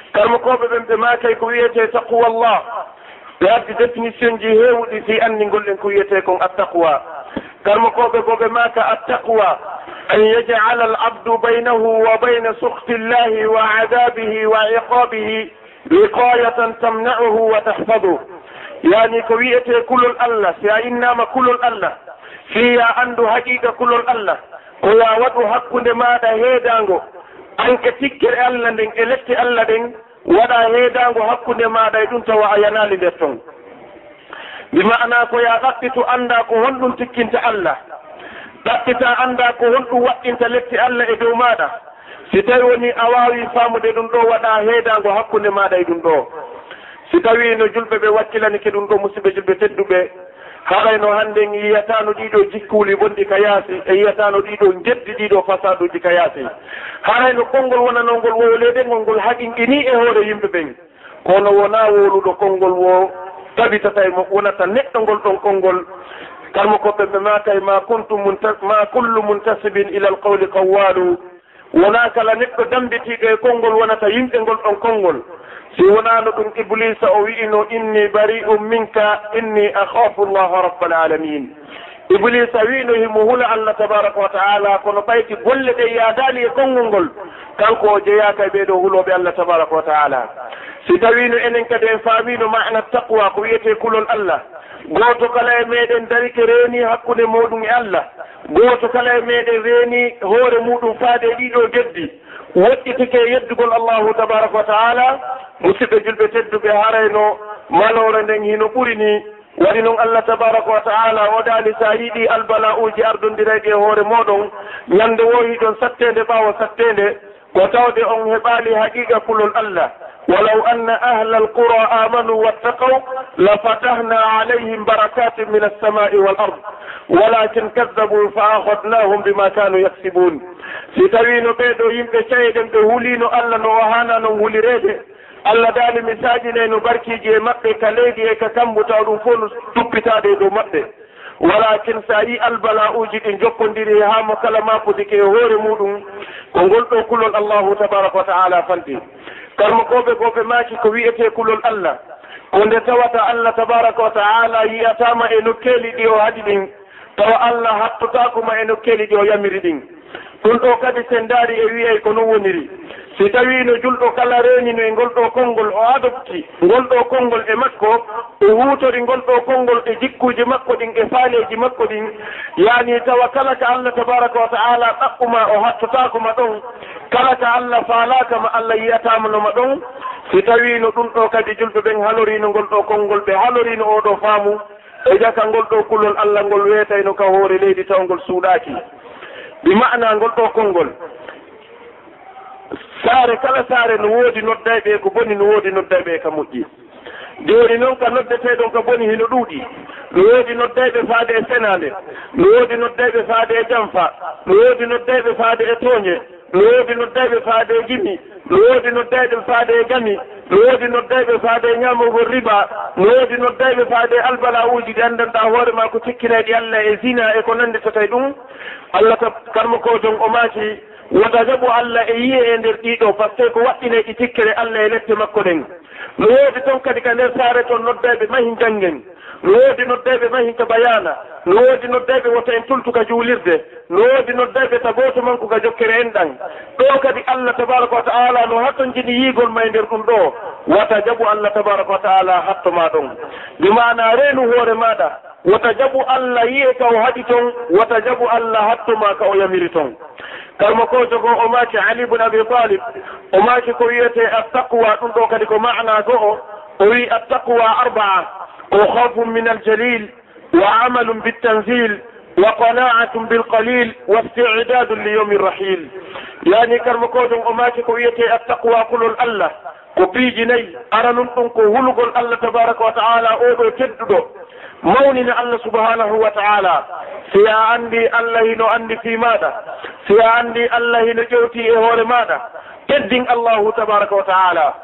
karmakoɓe ɓen ɓe makay ko wiyete taqwallah ɓe addi définition ji heewɗi si anndingol ɗen ko wiyete kon attaqwa karmakoɓe bo ɓe maka attaqwa an yaj'ala al abdu baynahu wa bayna sukhti llahi wa adabihi wa iqabihi wiqayatan tamna'uhu wa tahfaduhu yani ko wiyete kulol allah si a innama kulol allah fiya andu haqiqa kulol allah ko ya waɗu hakkunde maɗa heedango anke tikkere allah nden e lette allah ɗen waɗa heedango hakkunde maɗa e ɗum tawa a yanali nder ton mi ma'ana ko ya ɗaɓɓitu anda ko honɗum tikkinta allah ɗaɓɓita anda ko honɗum waɗɗinta lette allah e dow maɗa si tawi woni a wawi famude ɗum ɗo waɗa heedango hakkunde maɗa e ɗum ɗo si tawi no julɓe ɓe wakkilanike ɗum ɗo musidɓe julɓe tedduɓe haɗayno hannde yiyatano ɗiɗo jikkuuli bonɗi ka yaasi e yiyatano ɗiɗo jeddi ɗiɗo fasaduji ka yaasi haɗayno konngol wonanolngol wowleɗengol ngol haqiqini e hoore yimɓe ɓen kono wona woluɗo konngol wo tabitata e mo wonata neɗɗo ngol ɗon konngol karmakoɓe ɓe makay ma kullu muntasibin ila alqawli qawwalu wona kala neɗɗo dambitiɗo e konngol wonata yimɓe ngol ɗon konngol si wonano ɗum iblisa o wi'ino inni bari'um minka inni akhafu llaha rabbal alamin iblisa wi'ino himo hula allah tabaraka wa ta'ala kono ɓayti golle ɗe yaadali e konngol ngol kanko o jeyaka e ɓeɗo huloɓe allah tabaraka wa ta'ala si tawino enen kadi en faamino ma'na taqwa ko wiyete kulol allah goto kala e meɗen darike reeni hakkude moɗum e allah goto kala e meɗen reeni hoore muɗum faade ɗiɗo geddi woɗɗitike yeddugol allahu tabaraka wa ta'ala musidɓe julɓe tedduɓe harayno malore nden hino ɓuri ni waɗi noon allah tabaraka wa ta'ala oɗani sa yiɗi albala uji ardondirayɗi e hoore moɗon ñande woyi ɗon sattede ɓawa sattede ko tawde on heɓali haqiqa kulol allah ولو أن أهل القرى آمنوا واتقوا لفتحنا عليهم بركات من السماء والأرض ولكن كذبوا فأخذناهم بما كانوا يكسبون ستوين بيدو يمكن شيئا بهولين ألا نوهانا نهولي ريدي Allah dali misaji ne no barkiji e maɓɓe ka leydi e ka kambuta ɗum fof no tuppitade dow maɓɓe walakin sa yi albala'uji ɗi jokkondiri ha mo kala mapudike e hoore muɗum ko ngol ɗo kulol allahu tabaraka wa ta'ala fanti karmakoɓe koɓe maki ko wiyete kulol allah ko nde tawata allah tabaraka wa ta'ala yiyatama e nokkeli ɗi o haɗi ɗin tawa allah hattotakoma e nokkeli ɗi o yamiri ɗin ɗum ɗo kadi sen daari e wiyay ko non woniri si tawino julɗo kala renino e ngol ɗo konngol o adopti ngol ɗo konngol e makko o huutori ngol ɗo konngol e jikkuji makko ɗin e faaleji makko ɗin yani tawa kala ka allah tabaraka wa ta'ala ɗaɓɓuma o hattotakoma ɗon kala ka allah faalakama allah yiyatamanoma ɗon si tawino ɗum ɗo kadi julɓe ɓen halorino ngol ɗo konngol ɓe halorino oɗo faamu e jaka ngol ɗo kulol allah ngol weetayno ka hoore leydi taw ngol suuɗaki bi ma'na ngol ɗo konngol saare kala saare no woodi noddayɓe ko boni no woodi noddayɓe ka moƴƴi joni noon ka noddeteɗon ka boni hino ɗuuɗi no woodi noddayɓe faade e senade no woodi noddayɓe faade e jamfa no woodi noddayɓe faade e tooñe no woodi noddayɓe faade e gimi no woodi noddayɓe faade e gami no woodi noddayɓe faade e ñamugol riba no woodi noddayɓe faade e albala uji ɗi andanɗa hoore ma ko cikkinayɗi allah e zina e ko nanditata ɗum allah karmakojon o maaki wata jaɓu allah e yiye e nder ɗiɗo par ce que ko waɗɗine ɗi tikkere allah e lette makko ɗen no woodi toon kadi ka nder saare toon noddayɓe mahin janggen no woodi noddayɓe mahin ka bayana no woodi noddayɓe wota en tultu ka juulirde no woodi noddayɓe ta gooto manko ka jokkere en ɗan ɗo kadi allah tabaraka wa ta'ala no hatton jini yiigol ma e nder ɗum ɗo wata jaɓu allah tabaraka wa ta'ala hattoma ɗon bi mana reenu hoore maɗa wata jaɓu allah yiye ka o haɗi toon wata jaɓu allah hattoma ka o yamiri toon kalmo ko jogo o maaki ali ibn abi talib o maaki ko wiyete attaqwa ɗum ɗo kadi ko ma'na go'o o wi attaqwa arba'a ko khawfun min aljalil wa amalun bittanzil wa qana'atun bilqalil wa isti'dadun li yawmi rahil yani kalmo ko jon o maaki ko wiyete attaqwa kulol allah ko piiji nayi aranum ɗum ko hulugol allah tabaraka wa ta'ala oɗo tedduɗo mawnina allah subhanahu wa ta'ala si a andi allah hino andi fi maɗa si a andi allah hino ƴewti e hoore maɗa teddin allahu tabaraka wa ta'ala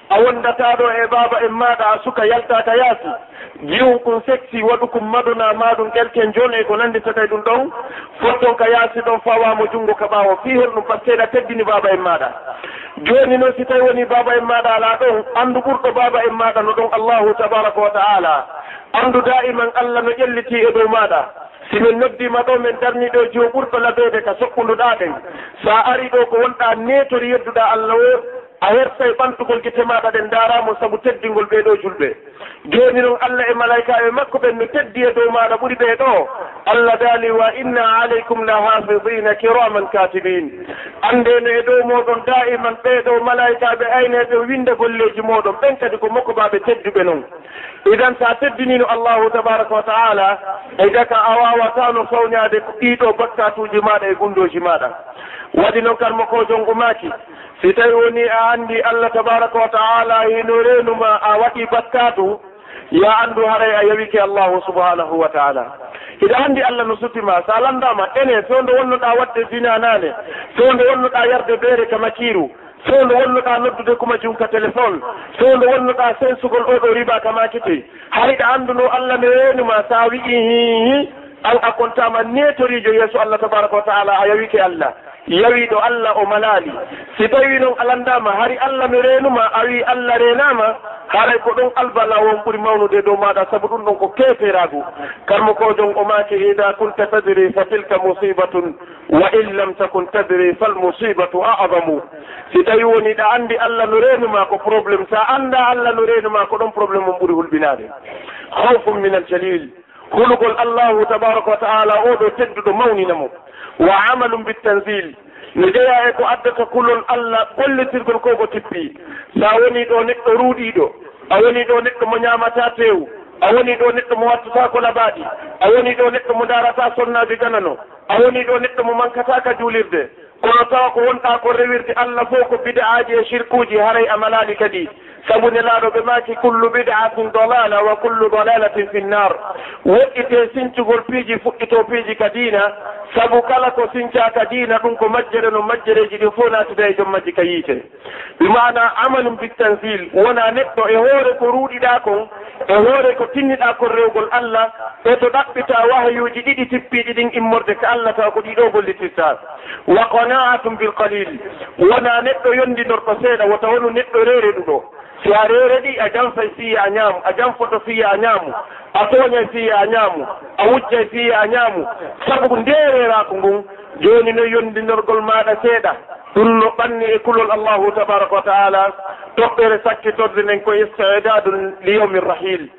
a wondataɗo e baba en maɗa a suka yaltaka yaasi jiw kum sexi waɗu kum maduna maɗum quelquen joni e ko nandi so tawi ɗum ɗon fotton ka yaasi ɗon fawamo junngo ka ɓawo fi hen ɗum par ce que seeɗa teddini baba en maɗa joni noon si tawi woni baba en maɗa ala ɗon andu ɓurɗo baba en maɗa no ɗon allahu tabaraka wa taala andu da'iman allah no ƴelliti e dow maɗa si min noddima ɗo min darni ɗo jiw ɓurɗo labede ka soɓɓunduɗa ɗen sa ari ɗo ko wonɗa netori yedduɗa allah o a hersay ɓantugol gite maɗa ɗen daramo saabu teddingol ɓeɗo julɓe joni noon allah e malaikaɓe makko ɓen no teddi e dow maɗa ɓuuri ɓe ɗo allah daali wa inna aleykum la hafidina kiraman katibin andeno e dow moɗon da'iman ɓeɗo malaikaɓe ayneɓe winda golleji moɗon ɓen kadi ko mokkobaɓe tedduɓe noon idan sa teddinino allahu tabaraka wa taala e daka a wawatano fawñade ɗiɗo bakkatuji maɗa e gundoji maɗa waɗi noon karmo ko jongo maki si tawi woni a andi allah tabaraka wa taala hino renuma a waɗi bakkatu ya andu haray a yawike allahu subhanahu wa taala hiɗa andi allah no sutima sa landama ene fewde wonnoɗa wadde zina nane fewde wonnoɗa yarde beere ka makiru fewde wonnoɗa noddude kuma junka téléphone fewde wonnoɗa sensugol oɗo riba ka makite hayɗa anduno allah no renuma sa wi'i hihi an a kontama netorijo yeeso allah tabaraka wa taala a yawike allah yawiɗo allah o malali si tawi noon alandama hari allah no renuma a wi allah renama haray ko ɗon albala won ɓuuri mawnude dow maɗa saabu ɗum ɗon ko keferagu karmo ko jon o maki ida kunta tadri fa tilka musibatun wa in lam takun tadri fal musibatu a'zamu si tawi woni ɗa andi allah no renuma ko probléme sa anda allah no renuma ko ɗon probléme on ɓuuri hulɓinade hawfum min aljalil hulugol allahu tabaraka wa taala oɗo tedduɗo mawninamo wa amalum bittanzil no jeeya e ko addata kulol allah gollitirgol ko ko tippi sa woni ɗo neɗɗo ruuɗiɗo a woni ɗo neɗɗo mo ñamata tew a woni ɗo neɗɗo mo wattata ko labaɗi a woni ɗo neɗɗo mo darata sonnaji ganano a woni ɗo neɗɗo mo mankata ka juulirde kono tawa ko wonɗa ko rewirde allah fof ko bid'aji e shirkuji haray a malali kadi sabu nelaɗo ɓe maki kullu bid'atin dalala wa kullu dalalatin fi nnar woɗɗite sincugol piiji fuɗɗito piiji ka diina sabu kala ko sinca ka diina ɗum ko majjere no majjereji ɗin fof natude e jom majji ka yiite bimana amalum bittanzil wona neɗɗo e hoore ko ruuɗiɗa kon e hoore ko tinniɗa kon rewgol allah e to ɗaɓɓita wahyuji ɗiɗi tippiɗi ɗin immorde ka allah taw ko ɗiɗo gollitirta wa qana'atum bil qalil wona neɗɗo yondinorto seeɗa wota wonu neɗɗo reere ɗuɗo si a reere ɗi a janfay fiya a ñaamu a janfoto fiya a ñaamu a tooñay fiya a ñaamu a wujjay fiya a ñaamu sabu ndeererako ngun joni no yondinorgol maɗa seeɗa ɗum no ɓanni e kulol allahu tabaraka wa taala toɓɓere sakkitorde nden ko istidadun li yawmi rahil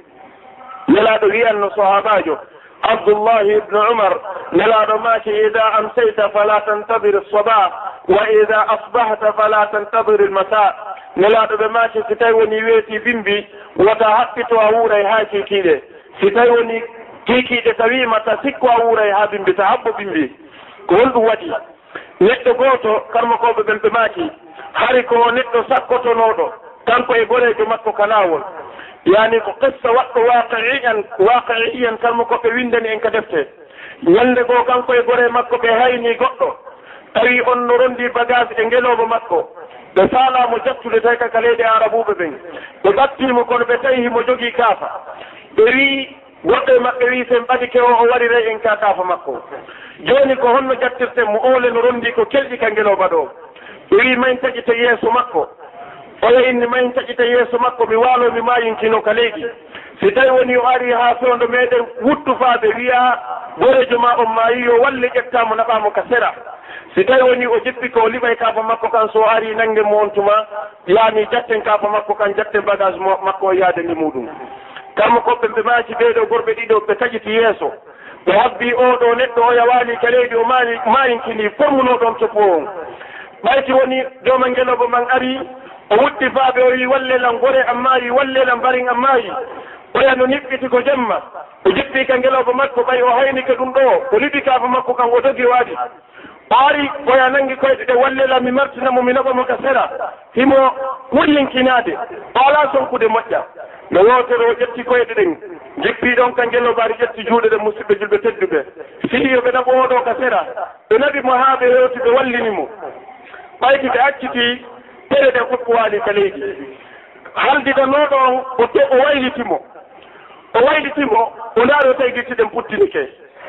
nelaɗo wiyanno sahabajo abdullahi ibnu umar nelaɗo maki ida amsayta fala tantadir alsabah wa ida asbahta fala tantadir almasa nelaɗo ɓe maki si tawi woni weeti bimbi wota haɓɓito a wuuray ha kikiɗe si tawi woni kikiɗe tawimata sikko a wuuray ha bimbi ta habbo bimbi ko honɗum waɗi neɗɗo goto karmakoɓe ɓen ɓe maki hari ko neɗɗo sakkotonoɗo kanko e gorejo makko ka lawol yani ko qissa waɗɗo waqi'iyan kalmo koɓe windani en ka defte ñande goo kanko e gore makko ɓe hayni goɗɗo tawi on no rondi bagage e ngeloba makko ɓe salamo jattude tawi kaka leydi arabuɓe ɓen ɓe ɓattimo kono ɓe tawi himo jogui kaafa ɓe wi goɗɗo e maɓɓe wi sen ɓadi ke o waɗire en ka kaafa makko joni ko honno jattirten mo ole no rondi ko kelɗi ka ngeloba ɗo ɓe wi mayn taƴita yeeso makko oya inni mayn taƴita yeeso makko mi waalo mi mayinkino ka leydi si tawi woni o ari ha fewndo meɗen wuttu faaɓe wiya gorejo ma on mayi yo walle ƴettamo naɓamo ka sera si tawi woni o jippi ko liɓay kaafa makko kan so ari nangue mo on tuma yaani jatten kaafa makko kan jatten bagage makko o yaade ndi muɗum kammo koɓɓe ɓe maaki ɓeɗo gorɓe ɗiɗo ɓe taƴiti yeeso ɓe habbi oɗo neɗɗo o yawali ka leydi o mayinkini formunoɗon toppo on ɓayti woni jooma ngeloba man ari o wutti faaɓe o wi wallelan gore ammayi wallelan mbarin ammayi oya no niɓɓiti ko jemma o jippi ka ngeloba makko ɓay o haynike ɗum ɗo o liɓi kaafa makko kan o dogi waɗi ɓaari oya nangi koyɗe ɗe wallelan mi martinamo mi naɓamo ka sera himo wullinkinade ala sonkude moƴƴa no wotere o ƴetti koyɗe ɗen jippi ɗon ka ngelobaari ƴetti juuɗe ɗe musidɓe julɓe tedduɓe sihiyo ɓe naɓo oɗo ka sera ɓe naɓi mo haa ɓe hewti ɓe wallini mo ɓayti ɓe acciti tere ɗe ɓuɓɓuwaali ka leydi haldidanoɗo on o waylitimo o ndaari o tawi gittiɗen puttini ke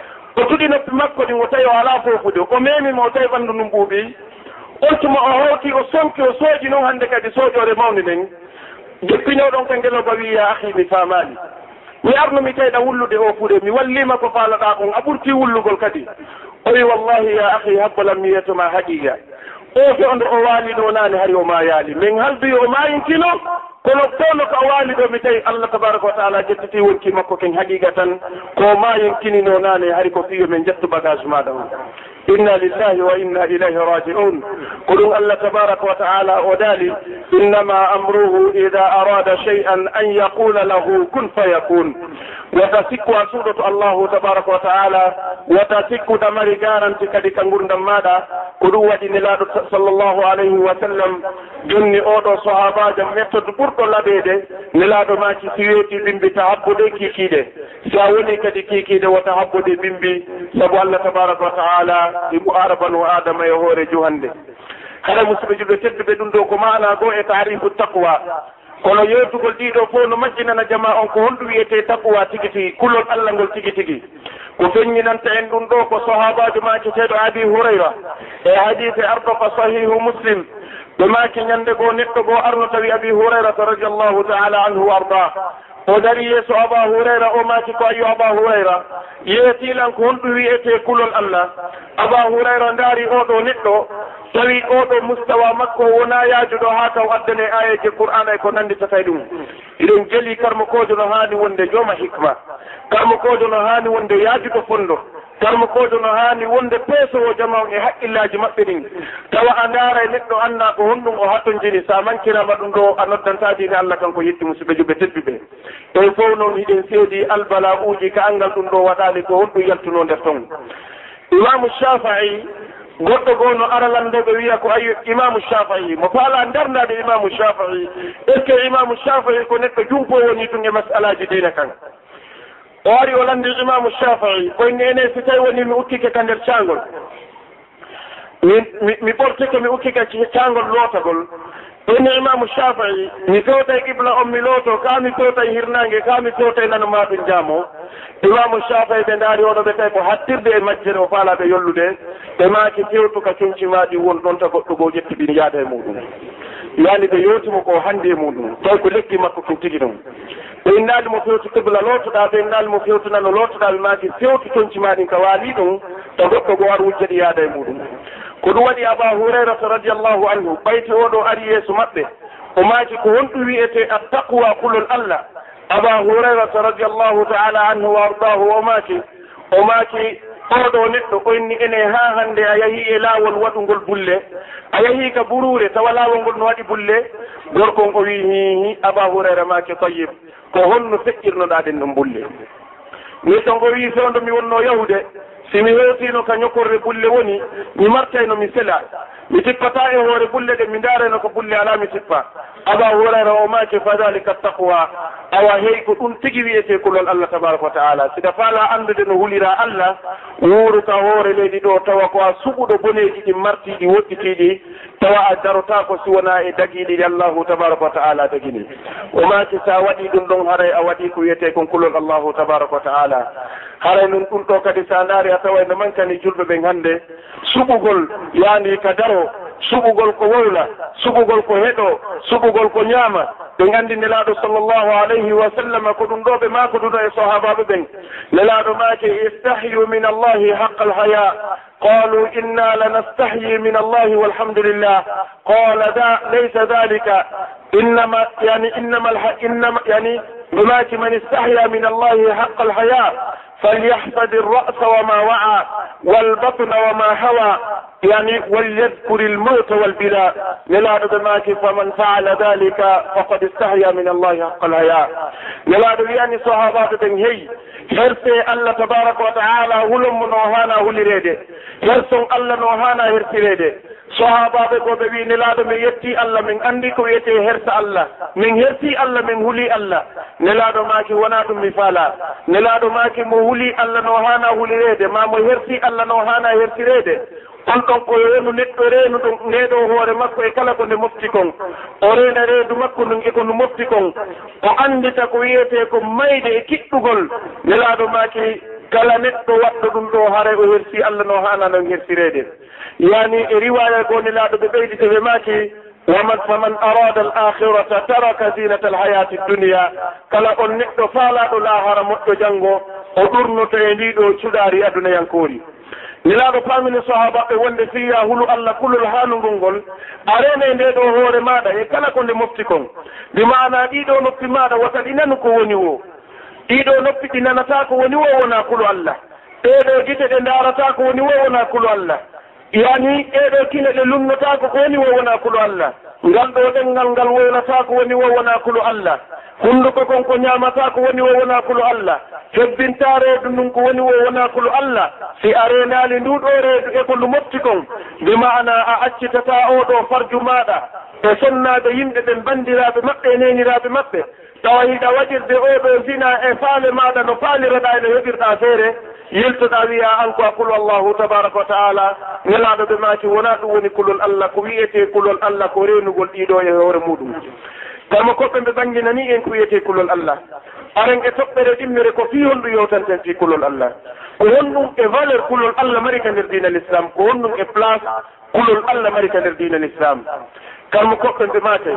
o tuɗi noppi makko ɗin o tawi o ala fofude o memima o tawi ɓanndu ndum ɓuuɓi on tuma o hawti o sonki o sooji noon hannde kadi sooƴore mawni nden jeppinoɗon ka ngeloba wi ya ahi mi famani mi arnumi tawɗa wullude o fuuɗe mi wallima ko faalaɗa kon a ɓurti wullugol kadi o wi wallahi ya ahi habbalam mi yiyatoma haqiqa o fe ondo o waali ɗo naane hari o mayaali min halduyi o mayinkino kono towno ko waali ɗo mi tawi allah tabaraka wa taala jettiti wonki makko ken haqiqa tan ko mayinkinino naane hari ko fiyo min jettu bagage maɗa on inna lillahi wa inna ilayhi raji'un ko ɗum allah tabaraka wa taala o daali innama amruhu ida arada shay'an an yaqula lahu kun fayakun wata sikku a suuɗoto allahu tabaraka wa taala wata sikku ɗamari garanti kadi ka gurdam maɗa ko ɗum waɗi nelaɗo sallllahu alayhi wa sallam jonni oɗo sahabajo mettodo ɓurɗo laɓede nelaɗo maki si weeti bimbi tahabbude kikiɗe sa woni kadi kikiɗe wata habbude bimbi saabu allah tabaraka wa taala ibu arabanu adama e hoore juhande haɗa musidɓe julɓe tedduɓe ɗum ɗo ko mana goo e tarifu taqwa kono yewtugol ɗiɗo fof no majjinana jama on ko honɗum wiyete taqwa tigi tigi kullol allah ngol tigi tigi ko feññinanta en ɗum ɗo ko sahabajo maketeɗo abi hurayra e hadise arɗo ko sahihu muslim ɓe maki ñande goo neɗɗo goo arno tawi abi hurayrata radiallahu taala anhu wa ardah o dari yeeso aba hurayra o maki ko ayo aba hurayra yeetilan ko honɗum wiyete kulol allah aba hurayra ndaari oɗo neɗɗo tawi oɗo mustawa makko wona yaajuɗo ha taw addane ayeje qur'ana e ko nanditata ɗum iɗen jeli karmakojo no haani wonde jooma hikma karmakojo no haani wonde yaajuɗo fondo karmakojo no haani wonde peesowo jama on e haqqillaji maɓɓe ɗin tawa a ndaara e neɗɗo anna ko honɗum o hatton jini sa mankirama ɗum ɗo a noddantadine allah kanko yetti musidɓe juɓe tedduɓe e fof noon hiɗen seedi albala uji ka angal ɗum ɗo waɗali ko honɗum yaltuno nder ton imamu shafa'i goɗɗo goo no aralandoɓe wiya ko ayi imamu shafa'i mo faala darnade imamu shafa'i est ce que imamu shafa'i ko neɗɗo jumpo woni tun e masalaji dina kan o ari o landi imamu shafa'i koyne ene si tawi woni mi ukkike ka nder cangol mi ɓortike mi ukkike cangol lootagol ene imamu shafa'i mi fewtay qibla on mi looto ka mi fewtay hirnange ka mi fewtay nano maɗum jaamo imamu shafa'i ɓe ndaari oɗo ɓe tawi ko hattirde e majjere o faalaɓe yollude ɓe maaki fewtu ka concimaɗi won ɗon ta goɗɗo goo ƴettiɓini yaada e muɗum yani ɓe yewtimo ko hande e muɗum taw ko lekki makko kin tigi ɗum ɓe innaali mo fewtu qibla lootoɗa ɓe innaali mo fewtunano lootoɗa ɓe maaki fewtu concimaɗin ka waali ɗum to goɗɗo goo ar wujjaɗi yaada e muɗum ko ɗum waɗi aba hurairata radiallahu anhu ɓayti oɗo ari yeeso maɓɓe o maaki ko honɗum wiyete attaqwa kulol allah aba hurairata radiallahu taala anhu wa ardahu o maaki oɗo neɗɗo ɓoynni ene ha hande a yahi e laawol waɗugol bulle a yahi ka burure tawa laawol ngol no waɗi bulle gorkon o wi hihi aba hurayra maake tayyib ko honno feƴƴirnoɗa ɗen ɗon bulle neɗɗon o wi fewndo mi wonno yahude si mi hewtino ka ñokorre bulle woni mi martayno mi sela mi tippata e hoore bulle ɗe mi ndaareno ko bulle ala mi tippa aba hurayra o maake fa dalika taqwa awa hey ko ɗum tigi wiyete kulol allah tabaraka wa taala sida faala andude no hulira allah wuuru ka hoore leydi ɗo tawa ko a suɓuɗo boneji ɗi martiɗi woɗɗitiɗi tawa a darota ko siwona e dagiɗi ɗi allahu tabaraka wa taala dagini o maake sa waɗi ɗum ɗon haray a waɗi ko wiyete kon kulol allahu tabaraka wa taala haray nun ɗum ɗo kadi sa ndaari a tawa no mankani julɓe ɓen hannde suɓugol yaani ka daro suɓugol ko wowla suɓugol ko heɗo suɓugol ko ñaama ɓe nganndi nelaaɗo sallllahu alayhi wa sallam ko ɗum ɗo ɓe maako ɗuɗo e sahabaɓe ɓen nelaaɗo maake istahyu min allahi haqqa alhaya qalu inna lanastahyi min allahi walhamdulillah qala laysa dhalika innama بماك من استحيا من الله حق الحياء فليحفظ الرأس وما وعى والبطن وما هوى يعني وليذكر الموت والبلاء نلاد بماك فمن فعل ذلك فقد استحيا من الله حق الحياء نلاد يعني صحابات هي هرسي الله تبارك وتعالى هلم نوهانا هلريده هرسون الله نوهانا هرسيريده sahabaɓe ko ɓe wi nelaɗo min yetti allah min andi ko wiyete hersa allah min hersi allah min huuli allah nelaɗo maki wona ɗum mi faala nelaɗo maki mo huuli allah no hana huulirede ma mo hersi allah no hana hersirede on ɗon ko wonu neɗɗo reenu ɗum ndeɗo hoore makko e kala ko nde mofti kon o reena reedu makko ɗum e ko ndu mofti kon o anndita ko wiyete ko mayde e kiɗɗugol nelaaɗo maaki kala neɗɗo waɗɗo ɗum ɗo hara o hersi Allah no haanano hersireede yani e riwaya goo nelaaɗo ɓe ɓeydite ɓe maaki faman arada al akhirata taraka zinata al hayati dunia kala on neɗɗo faalaɗo laahara moƴƴo janngo o ɗurnoto e ndiɗo cuɗaari adunayankori nelaaɗo paamini sahabaɓe wonde fiya hulu Allah kulol haanugol ngol arene e ndeɗo hoore maɗa e kala ko nde mofti kon mbi maana ɗiɗo noppi maɗa wata ɗi nanu ko woni o ɗiɗo noppi ɗi nanata ko woni o wona kulo Allah ɗeɗo gite ɗe darata ko woni o wona kulo Allah yani ɗeɗo kine ɗe lumnota ko woni o wona kulo Allah ngal ɗo ɗengal ngal woynata ko woni o wona kulo Allah hunduko kon ko ñamata ko woni o wona kulo Allah hebbinta reedu ndun ko woni o wona kulo Allah si a renali nduɗo reedu e ko ndu mofti kon mbi maana a accitata oɗo farju maɗa e sonnaɓe yimɓe ɓe bandiraɓe maɓɓe e neniraɓe maɓɓe tawa hiɗa waɗirde oɗo zina e faale maɗa no faaliraɗa ene heɓirɗa feere yiltoɗa wiya an ko a kulol Allahu tabaraka wa taala nelaɗo ɓe maaki wona ɗum woni kulol Allah ko wiyete kulol Allah ko renugol ɗiɗo e hoore muɗum kama koɓɓe ɓe ɓanginani en ko wiyete kulol Allah aren e toɓɓere ɗimmere ko fi honɗum yewtanten fi kulol Allah ko honɗum e valeur kulol Allah mari ka nder dina l'islam ko honɗum e place kulol Allah mari ka nder dina l'islam kama koɓɓe ɓe maate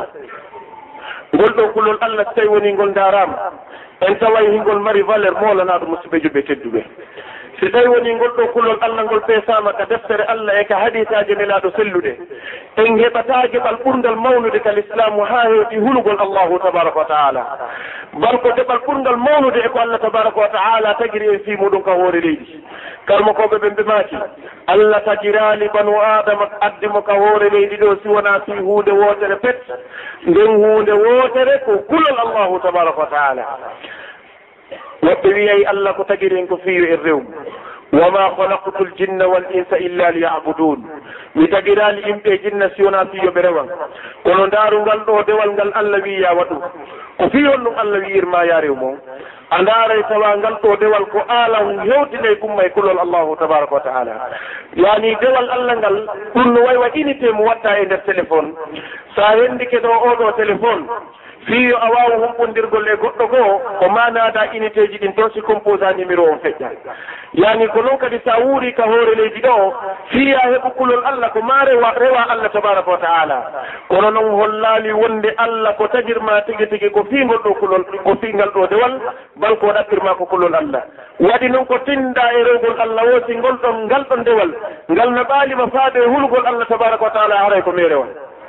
ngol ɗo kulol Allah tawi woni ngol darama en taway hingol mari valeur molanaɗo musidɓe juɓe tedduɓe si tawi woni ngol ɗo kulol Allah ngol peesama ka deftere Allah e ka hadisaji nelaɗo selluɗe en heɓata geɓal ɓurgal mawnude ka l'islamu ha hewti hulugol Allahu tabaraka wa taala banko deɓal ɓurgal mawnude e ko Allah tabaraka wa taala tagiri en fi muɗum ka hoore leydi kalmo koɓe ɓe mbimaki Allah tagirali banu adama addimo ka hoore leydi ɗo si wona fi hunde wotere pet nden hunde wotere ko kulol Allahu tabaraka wa taala woɓɓe wiyay Allah ko tagiri en ko fiyo e rewmu wama halaqtu l jinna wal insa illa liyabudun mi tagirali yimɓe jinna si wona fiyoɓe rewan kono ndarugal ɗo dewal ngal Allah wiya waɗu ko fiyon ɗum Allah wiyirma ya rew mon a ndaaray tawa ngal ɗo dewal ko alam hewtine gumma e kulol Allahu tabaraka wa taala yani dewal Allah ngal ɗum no way wa unité mo watta e nder téléphone sa hendike ɗo oɗo téléphone fiyo a wawa humɓondirgol e goɗɗo goo ko manada unité ji ɗin to si composant numéro on feƴƴa yani ko noon kadi sa wuuri ka hoore leydi ɗo fiya heɓu kulol Allah ko ma rewa Allah tabaraka wa taala kono noon hollali wonde Allah ko tagirma tigi tigi ko fingol ɗo kulol ko fingal ɗo dewal bal ko ɗaɓɓirma ko kulol Allah waɗi noon ko tinda e rewgol Allah wosi ngol ɗon ngal ɗon dewal ngal no ɓaalima faade hulgol Allah tabaraka wa taala haray ko merewan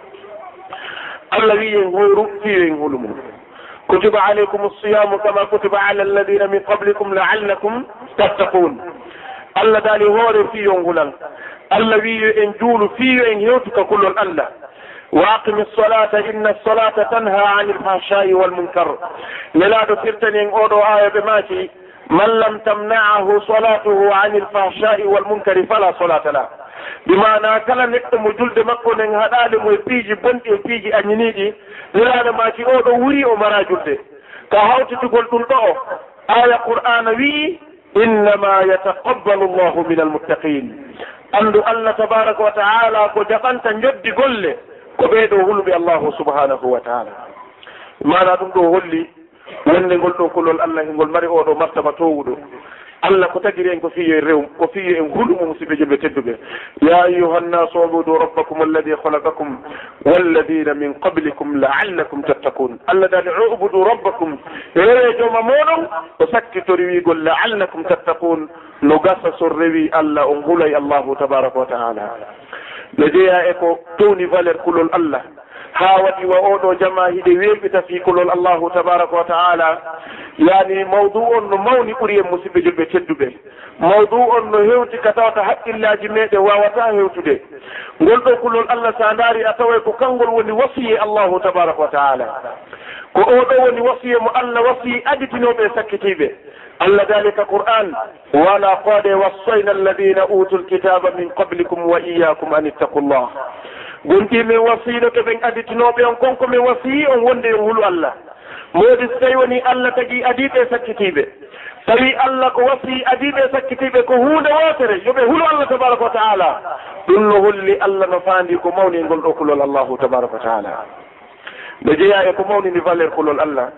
Allah wiye ngooru fiye ngolu mum kutiba alaykum as-siyamu kama kutiba ala alladhina min qablikum la'allakum tattaqun Allah dali hoore fiyo ngulal Allah wiye en juulu fiyo en hewtuka kulol Allah wa aqimi as-salata inna as-salata tanha 'anil fahsha'i wal munkar nelaɗo firtani en oɗo aya ɓe maaki man lam tamna'ahu salatuhu 'anil fahsha'i wal munkari fala salata la bimana kala neɗɗo mo julde makko nden haɗade mo e piiji bonɗi e piiji añiniɗi nelaɗo maki oɗo wuri o mara julde ka hawtitugol ɗum ɗo aya qur'ana wi innama yataqabbalu llahu min almuttaqin andu Allah tabaraka wa taala ko jaɓanta joddi golle ko ɓeeɗo hulɓe Allahu subhanahu wa taala mana ɗum ɗo holli wonde ngol ɗo kulol Allah ngol mari oɗo martaba towuɗo Allah ko tagiri en ko fiye rew ko fiye en hulumo musidɓe julɓe tedduɓe ya ayuha nnasu ubudu rabbakum alladi khalaqakum walladina min qablikum la'allakum tattaqun Allah dali ubudu rabbakum rewe jooma moɗon o sakkitori wigol la'allakum tattaqun no gasa so rewi Allah on hulay Allahu tabaraka wa taala no jeeya e ko towni valeur kulol Allah ha waɗi wa oɗo jama hiɗe weɓita fi kulol Allahu tabaraka wa taala yani mawdu on no mawni ɓuuri en musidɓe julɓe tedduɓe mawdu on no hewti ka tawata haqqillaji meɗen wawata hewtude ngol ɗo kulol Allah sa ndaari a taway ko kangol woni wasiye Allahu tabaraka wa taala ko oɗo woni wasiye mo Allah wasiyi aditinoɓe sakkitiɓe Allah dalika Qur'an wala qad wassayna alladhina utul kitaba min qablikum wa iyyakum an ittaqullah gonti min wasiino to ɓen additinoɓe on konko min wasiyi on wonde en hulu Allah modi so tawi woni Allah tagi adiɓe sakkitiɓe tawi Allah ko wasi adiɓe sakkitiɓe ko hunde wotere yoɓe hulu Allah tabaraka wa taala ɗum no holli Allah no faandi ko mawni ngol ɗo kulol Allahu tabaraka wa taala ɓe jeeya e ko mawnini valeur kulol Allah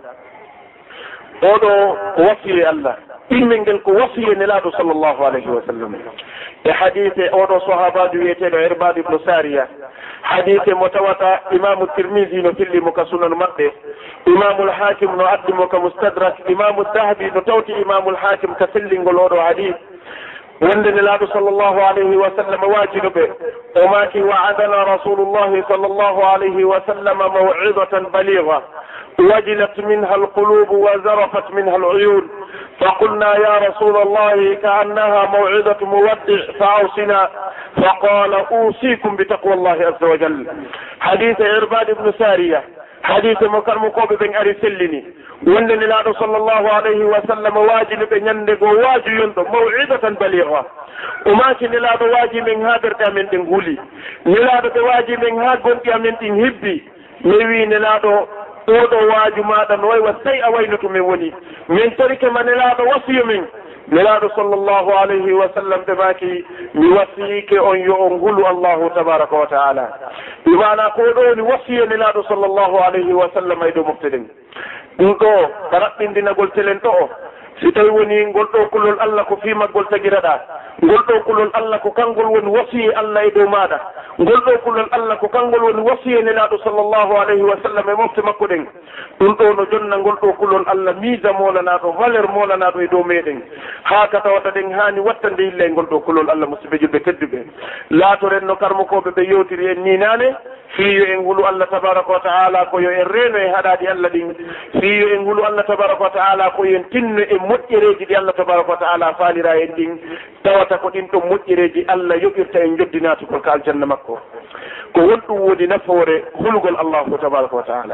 oɗo ko wasiye Allah ɗimmel ngel ko wasiye nelaɗo sallllahu alayhi wa sallam e hadise oɗo sahabajo wiyeteɗo Irbad ibnu Sariya hadise mo tawata imamu Tirmisi no fillimo ka sunan maɓɓe imamu l-Hakim no addimo ka mustadrak imamu Dahabi no tawti imamu l-Hakim ka sellingol oɗo hadis wonde nelaɗo sallllahu alayhi wa sallam wajinuɓe o maki wa'adana rasulullahi sallllahu alayhi wa sallam maw'idatan baligha وجلت منها القلوب وزرفت منها العيون فقلنا يا رسول الله كأنها موعظة مودع فأوصنا فقال أوصيكم بتقوى الله عز وجل حديث عرباد بن سارية حديث مكرم قوب بن أرسلني وندن الله صلى الله عليه وسلم واجل بن يندق واجل يندق موعظة بليغة وما كان نلاد واجل من هادر كامن تنقولي نلاد واجل من هادر كامن تنهبي نوي نلاد oɗo waaju maɗa no way wa tawi a waynoto min woni min torike ma nelaɗo wasiyo min nelaɗo sallllahu alayhi wa sallam ɓe maki mi wasiyike on yo on ngulu allahu tabaraka wa taala imana ko ɗo woni wasiyo nelaɗo sallllahu alayhi wa sallam ay ɗo mofteɗen ɗum ɗo ka raɓɓindinagol telen ɗo o si tawi woni ngol ɗo kulol Allah ko fimaggol tagiraɗa ngol ɗo kulol Allah ko kangol woni wasiye Allah e dow maɗa ngol ɗo kulol Allah ko kangol woni wasiye nelaɗo sallllahu alayhi wa sallam e mofte makko ɗen ɗum ɗo no jonna ngol ɗo kulol Allah miisa molanaɗo valeur molanaɗo e dow meɗen ha ka tawata ɗen hani wattande ille ngol ɗo kulol Allah musidɓe julɓe tedduɓe laatoren no karmokoɓe ɓe yewtiri en ninane fiyo en hulu Allah tabaraka wa taala ko yo en reeno e haɗaɗi Allah ɗin fiyo en hulu Allah tabaraka wa taala ko yen tinno e moƴƴereji ɗi Allah tabaraka wa taala faalira en ɗin tawata ko ɗin ɗon moƴƴereji Allah yoɓirta en joddinatugol ka aljanna makko ko wonɗum woni nafoore hulgol Allahu tabaraka wa taala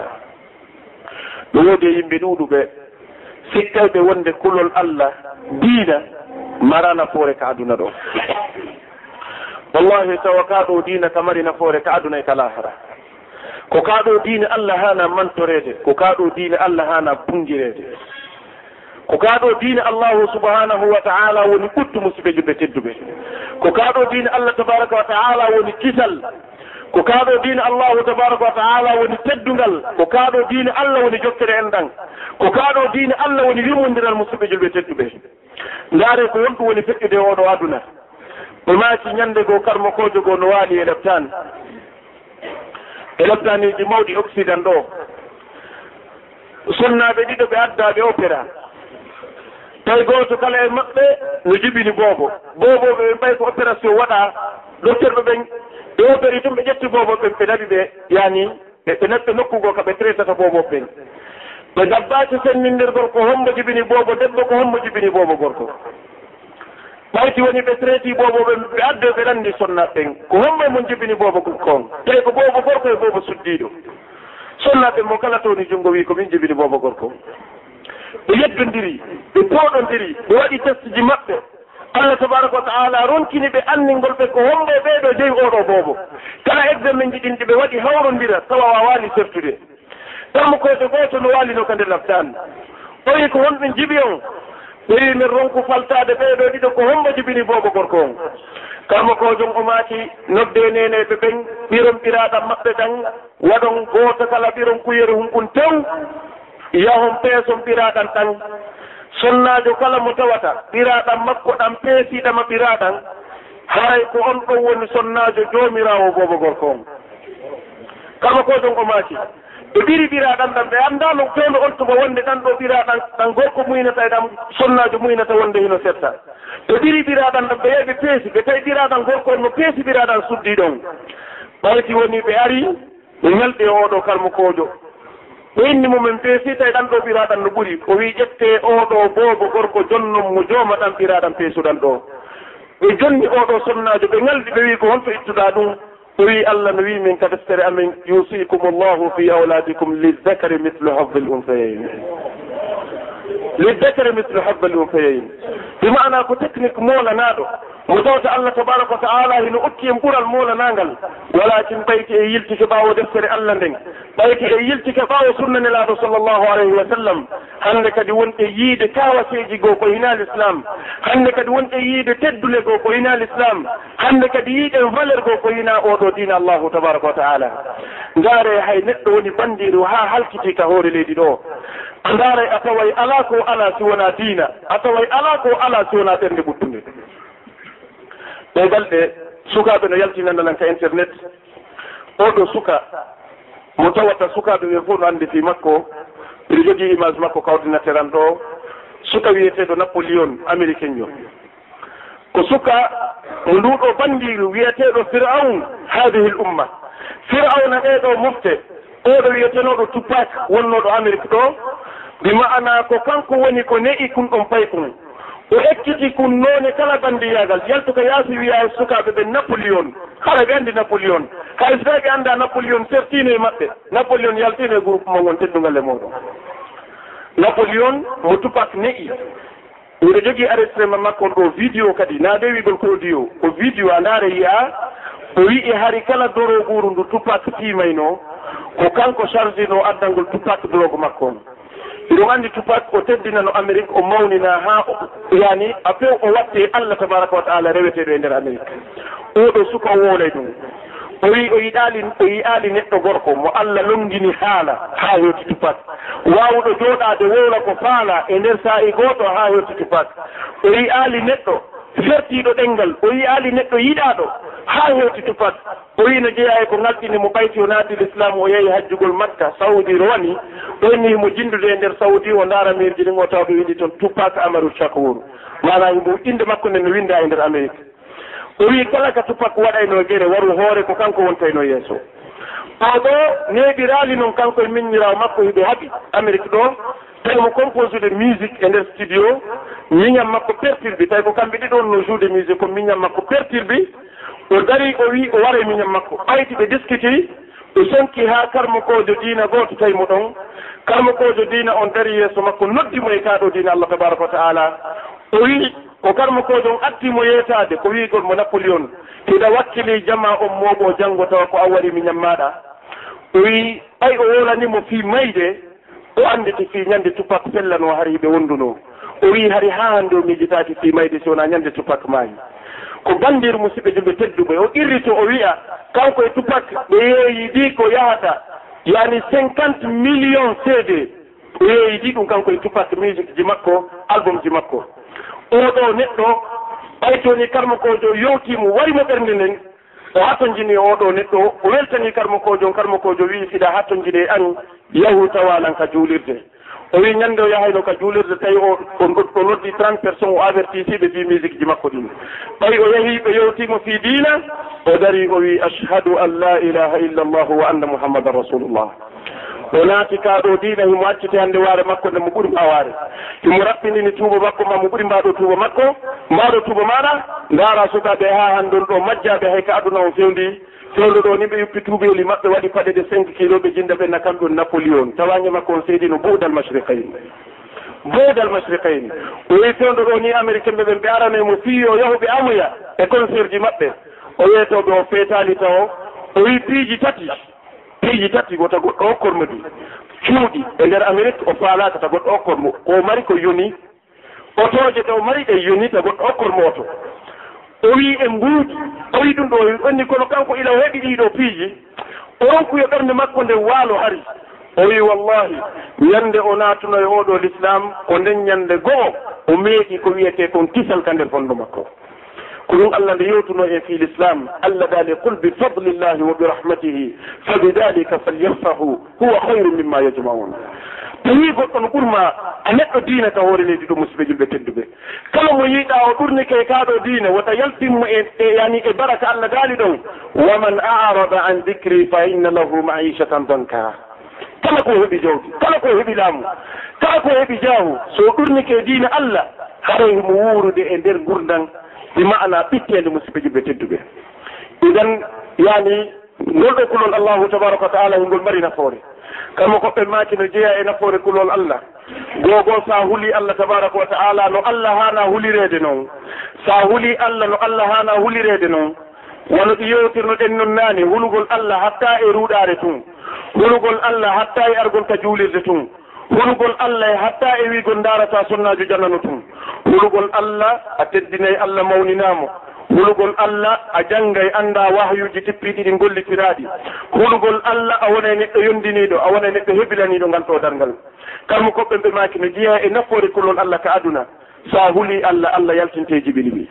ɗum wodi e yimɓe ɗuuɗuɓe sikkayɓe wonde kulol Allah diina mara nafoore ka aduna ɗo wallahi tawa kaɗo diina ka mari nafoore ka aduna e ka lahara ko kaɗo diina Allah hana mantorede ko kaɗo diina Allah hana bungirede ko kaɗo diina Allahu subhanahu wa ta'ala woni ɓuttu musidɓe julɓe tedduɓe ko kaɗo diina Allah tabaraka wa ta'ala woni kisal ko kaɗo diina Allahu tabaraka wa ta'ala woni teddungal ko kaɗo diina Allah woni jokkere enɗan ko kaɗo diina Allah woni rimondiral musidɓe julɓe tedduɓe ndaare ko wonɗum woni feƴƴude oɗo aduna ɓe maaki ñande goo karmo kojo goo no waali e leptaniji mawɗi occident ɗo sunnaɓe ɗiɗo ɓe addaɓe opéra tawi goto kala e maɓɓe no jibini boobo ɓe mbay ko opération waɗa docteur ɓe ɓen ɓe opéri tum ɓe ƴetti boobo ɓen ɓe naɓi ɓe yani ɓe naɓɓe nokkugo ka ɓe traitata boobo ɓen ɓe gabbaki sennindirgol ko hommo jibini boobo debbo ko hommo jibini boobo gorko ɓayti woni ɓe traiti booboɓe ɓe adde ɓe ɗanndi sonnaɓɓen ko hommo mon jibini boobo kon tawi ko boobo gorko e boobo suddiɗo sonnaɓe mo kala towni junngo wi ko min jibini boobo gorko ɓe yeddondiri ɓe pooɗondiri ɓe waɗi test ji maɓɓe Allah tabaraka wa ta'ala ronkini ɓe anndingol ɓe ko hommo ɓeeɗo jeyi oɗo boobo kala examen ji ɗin ɗi ɓe waɗi hawrondira tawa wawaali sertude tammo koyto gooto no waalino ka nder laftan o wi ko honɓe jibi on ɓe wi min ronku faltade ɓeeɗo ɗiɗo ko hommo jibini boobo gorko on karmo ko jom o maaki nodde neneɓe ɓen ɓiron ɓiraɗam maɓɓe ɗan waɗon gooto kala ɓiron kuyere humɓun tew yahon peeson ɓiraɗan ɗan sonnajo kala mo tawata ɓiraɗam makko ɗan peesiɗama ɓiraɗan hay ko on ɗon woni sonnajo joomirawo boobo gorko on karmo ko jom o maaki ɓe ɓiri ɓiraɗan ɗan ɓe anndano fewno oltugo wonde ɗan ɗo ɓiraɗan ɗan gorko muynata e ɗan sonnajo muynata wonde hino setta ɓe ɓiri ɓiraɗan ɗan ɓe yehi ɓe peesi ɓe tawi ɓiraɗan gorko on no peesi ɓiraɗan suddi ɗon ɓayti woni ɓe ari ɓe ñalɗi oɗo kalmo kojo ɓe inni mumen peesi tawi ɗan ɗo ɓiraɗan no ɓuuri o wi ƴette oɗo boobo gorko jonnon mo jooma ɗan ɓiraɗan peesuɗan ɗo ɓe jonni oɗo sonnajo ɓe ñalɗi ɓe wi ko honto ittuɗa ɗum o wi Allah no wi min ka deftere amen yusikum allahu fi awladikum lidakari mithlu habbi l unsayayn lidakari mithlu habbi l unsayayn bi maana ko technique molanaɗo وتوت الله تبارك وتعالى هنا أكيم قرى المولى نانجل ولكن بيت يلتك باو دفتر الله دين بيت يلتك باو سنة الله صلى الله عليه وسلم عندك دون ييد كاوى سيجي غوكو هنا الإسلام عندك دون ييد تدل غوكو هنا الإسلام عندك ييد فالر غوكو هنا أوتو دين الله تبارك وتعالى ngare hay neɗɗo woni bandiru ha halkiti ka hoore leydi ɗo ngare a taway ala ko ala si wona diina a taway ala ko ala si wona ɓernde ɓuttunde ɓe balɗe sukaɓe no yaltinandanan ka internet oɗo suka mo tawata sukaɓe ɓe fof no andi fi makko ɓeɗo jogui image makko kawdinateur an ɗo suka wiyeteɗo Napoléon américain yo ko suka mo nduɗo bandiru wiyeteɗo Firaun hadihi l umma Firawna ɗeɗo mofte oɗo wiyetenoɗo Tupac wonnoɗo Amérique ɗo bi ma'ana ko kanko woni ko ne'i kun ɗon paykun o ekkiti kun noone kala bandiyagal yaltu ko yaasi wiya sukaɓe ɓe Napoléon kala ɓe andi Napoléon hay so ɓe anda Napoléon sertino e maɓɓe Napoléon yaltino e groupe mo gon teddungal e moɗon Napoléon mo Tupac ne'i miɗo jogui arrêtement makko ɗo vidéo kadi na de wigol ko audio o vidéo a ndaare yiya o wi'i hari kala doroguru ndu Tupac timayno ko kanko chargé no addangol Tupac drogue makko on iɗum andi Tupac o teddinano Amérique o mawnina ha yani a few o watte Allah tabaraka wa taala reweteɗo e nder Amérique oɗo suka o woolay ɗum o wi o yiɗali neɗɗo gorko mo Allah longini haala ha hewti Tupac wawɗo jooɗade wowla ko faala e nder sa'i goto ha hewti Tupac o yi'ali neɗɗo fertiɗo ɗengal o yi'ali neɗɗo yiɗaɗo ha hewti Tupac o wi no jeeya e ko ngalɗini mo ɓayti o naati l'islam o yeehi hajjugol Makka Saudi rowani ɗonni mo jindude e nder Saudi o ndaara mirji ɗin o taw ɓe windi toon Tupac Amaru Shakur manam mo inde makko nde no winda e nder Amérique o wi kala ka Tupac waɗayno guere waru hoore ko kanko wontayno yeeso oɗo neɓirali noon kanko e miññirawo makko hiɓe haaɓi Amérique ɗo tawi mo compose de musique e nder studio miñam makko perturbi tawi ko kamɓe ɗiɗon no joude musique ko miñam makko perturbi o dari o wi o wara e miñam makko ɓayti ɓe discuti o sonki ha karmakojo diina goto tawi mo ɗon karmakojo diina on dari yeeso makko noddimo e kaɗo diina Allah tabaraka wa taala o wi o karmakojo on addimo yeetade ko wigol mo Napoléon hiɗa wakkili jama on moɓo janggo tawa ko a wari miñam maɗa o wi ɓay o wolanimo fi mayde o andete fi ñande Tupac fellano hari ɓe wonduno o wi hari ha hande o miijitaki fi mayde si wona ñande Tupac maayi ko bandir musidɓe julɓe tedduɓe o irrito o wiya kanko e Tupac ɓe yeeyi ɗi ko yahata yani 50 millions CD o yeeyi ɗi ɗum kanko e Tupac musique ji makko album ji makko oɗo neɗɗo ɓaytoni karmakojo yowtimo warimo ɓernde nden o hattonjini oɗo neɗɗo o weltani karmakojo wi siɗa hattonjini an yahu tawalan ka juulirde o wi ñande o yahayno ka juulirde tawi o noddi 30 personnes o avertisiɓe fi musique ji makko ɗin ɓay o yahi ɓe yewtimo fi diina o dari o wi ashhadu an la ilaha illa allah wa anna muhammadan rasulullah o naati kaɗo diina himo accite hande waare makko nde mo ɓuuri mbaware himo raɓɓinini tuuba makko ma mo ɓuuri mbaɗo tuuba makko mbaɗo tuuba maɗa ndaara sukaɓe ha handon ɗo majjaɓe hay ka aduna o fewndi fewndo ɗo ni ɓe yuppi tuubeli maɓɓe waɗi paɗe de 5 kilo ɓe jinda ɓe nakam ɗon Napoléon tawange makko on seydino boudal mashriqayn o wi fewndo ɗo ni américain ɓe ɓe aranemo fiyo yahuɓe amoya e concert ji maɓɓe o wiyetoɓe o feetali taw o wi piiji tati wota goɗɗo okkormo ɗi cuuɗi e nder Amérique o faalaka ta goɗɗo okkormo o mari ko yoni otoje taw mari ɗe yoni ta goɗɗo okkormo oto o wi e mbuuɗi o wi ɗum ɗo ɓenni kono kanko ila heɓi ɗiɗo piiji o ronkuyo ɓernde makko nde waalo hari o wi wallahi ñande o naatuno e oɗo l'islam ko nden ñande go'o o meeɗi ko wiyete kon kisal ka nder fonndo makko ko ɗum Allah nde yewtuno e fi l'islam Allah dali qul bi fadlillahi wa bi rahmatihi fa bidalika falyafrahu huwa hayru mimma yajmaun tawi goɗɗo no ɓurma a neɗɗo diina ka hoore leydi ɗo musidɓe julɓe tedduɓe kala mo yiiɗa o ɓurni ke kaɗo diina wota yaltinmo yani e baraka Allah daali ɗon wa man a'rada an dhicri fa inna lahu ma'ishatan danka kala ko heɓi jawdi kala ko heɓi laamu kala ko heɓi jaahu so ɓurni ke diina Allah haray mo wuurude e nder gurdan bi ma'ana ɓittede musidɓe julɓe tedduɓe idan yani ngol ɗo kulol Allahu tabaraka wa ta'ala hingol mari nafoore kamo ko ɓe maaki no jeeya e nafoore kulol Allah gogo sa huli Allah tabaraka wa ta'ala no Allah hana hulirede noon sa huli Allah no Allah hana hulirede noon wono ɗi yewtirno ɗen non naani hulugol Allah hatta e ruuɗaare tun hulugol Allah hatta e argol ka juulirde tun hulugol Allah hatta e wiigol ndaarata sunnajo jannano tun hulugol Allah a teddinay Allah mawninamo hulugol Allah a janngay annda wahyuji tippiɗi ɗi gollitiraɗi hulugol Allah a wonay neɗɗo yondiniɗo a wonay neɗɗo hebilaniɗo ngal to darngal kalmo koɓɓe ɓe maki no jeeya e nafoore kulol Allah ka aduna sa huli Allah Allah yaltinte jibini wi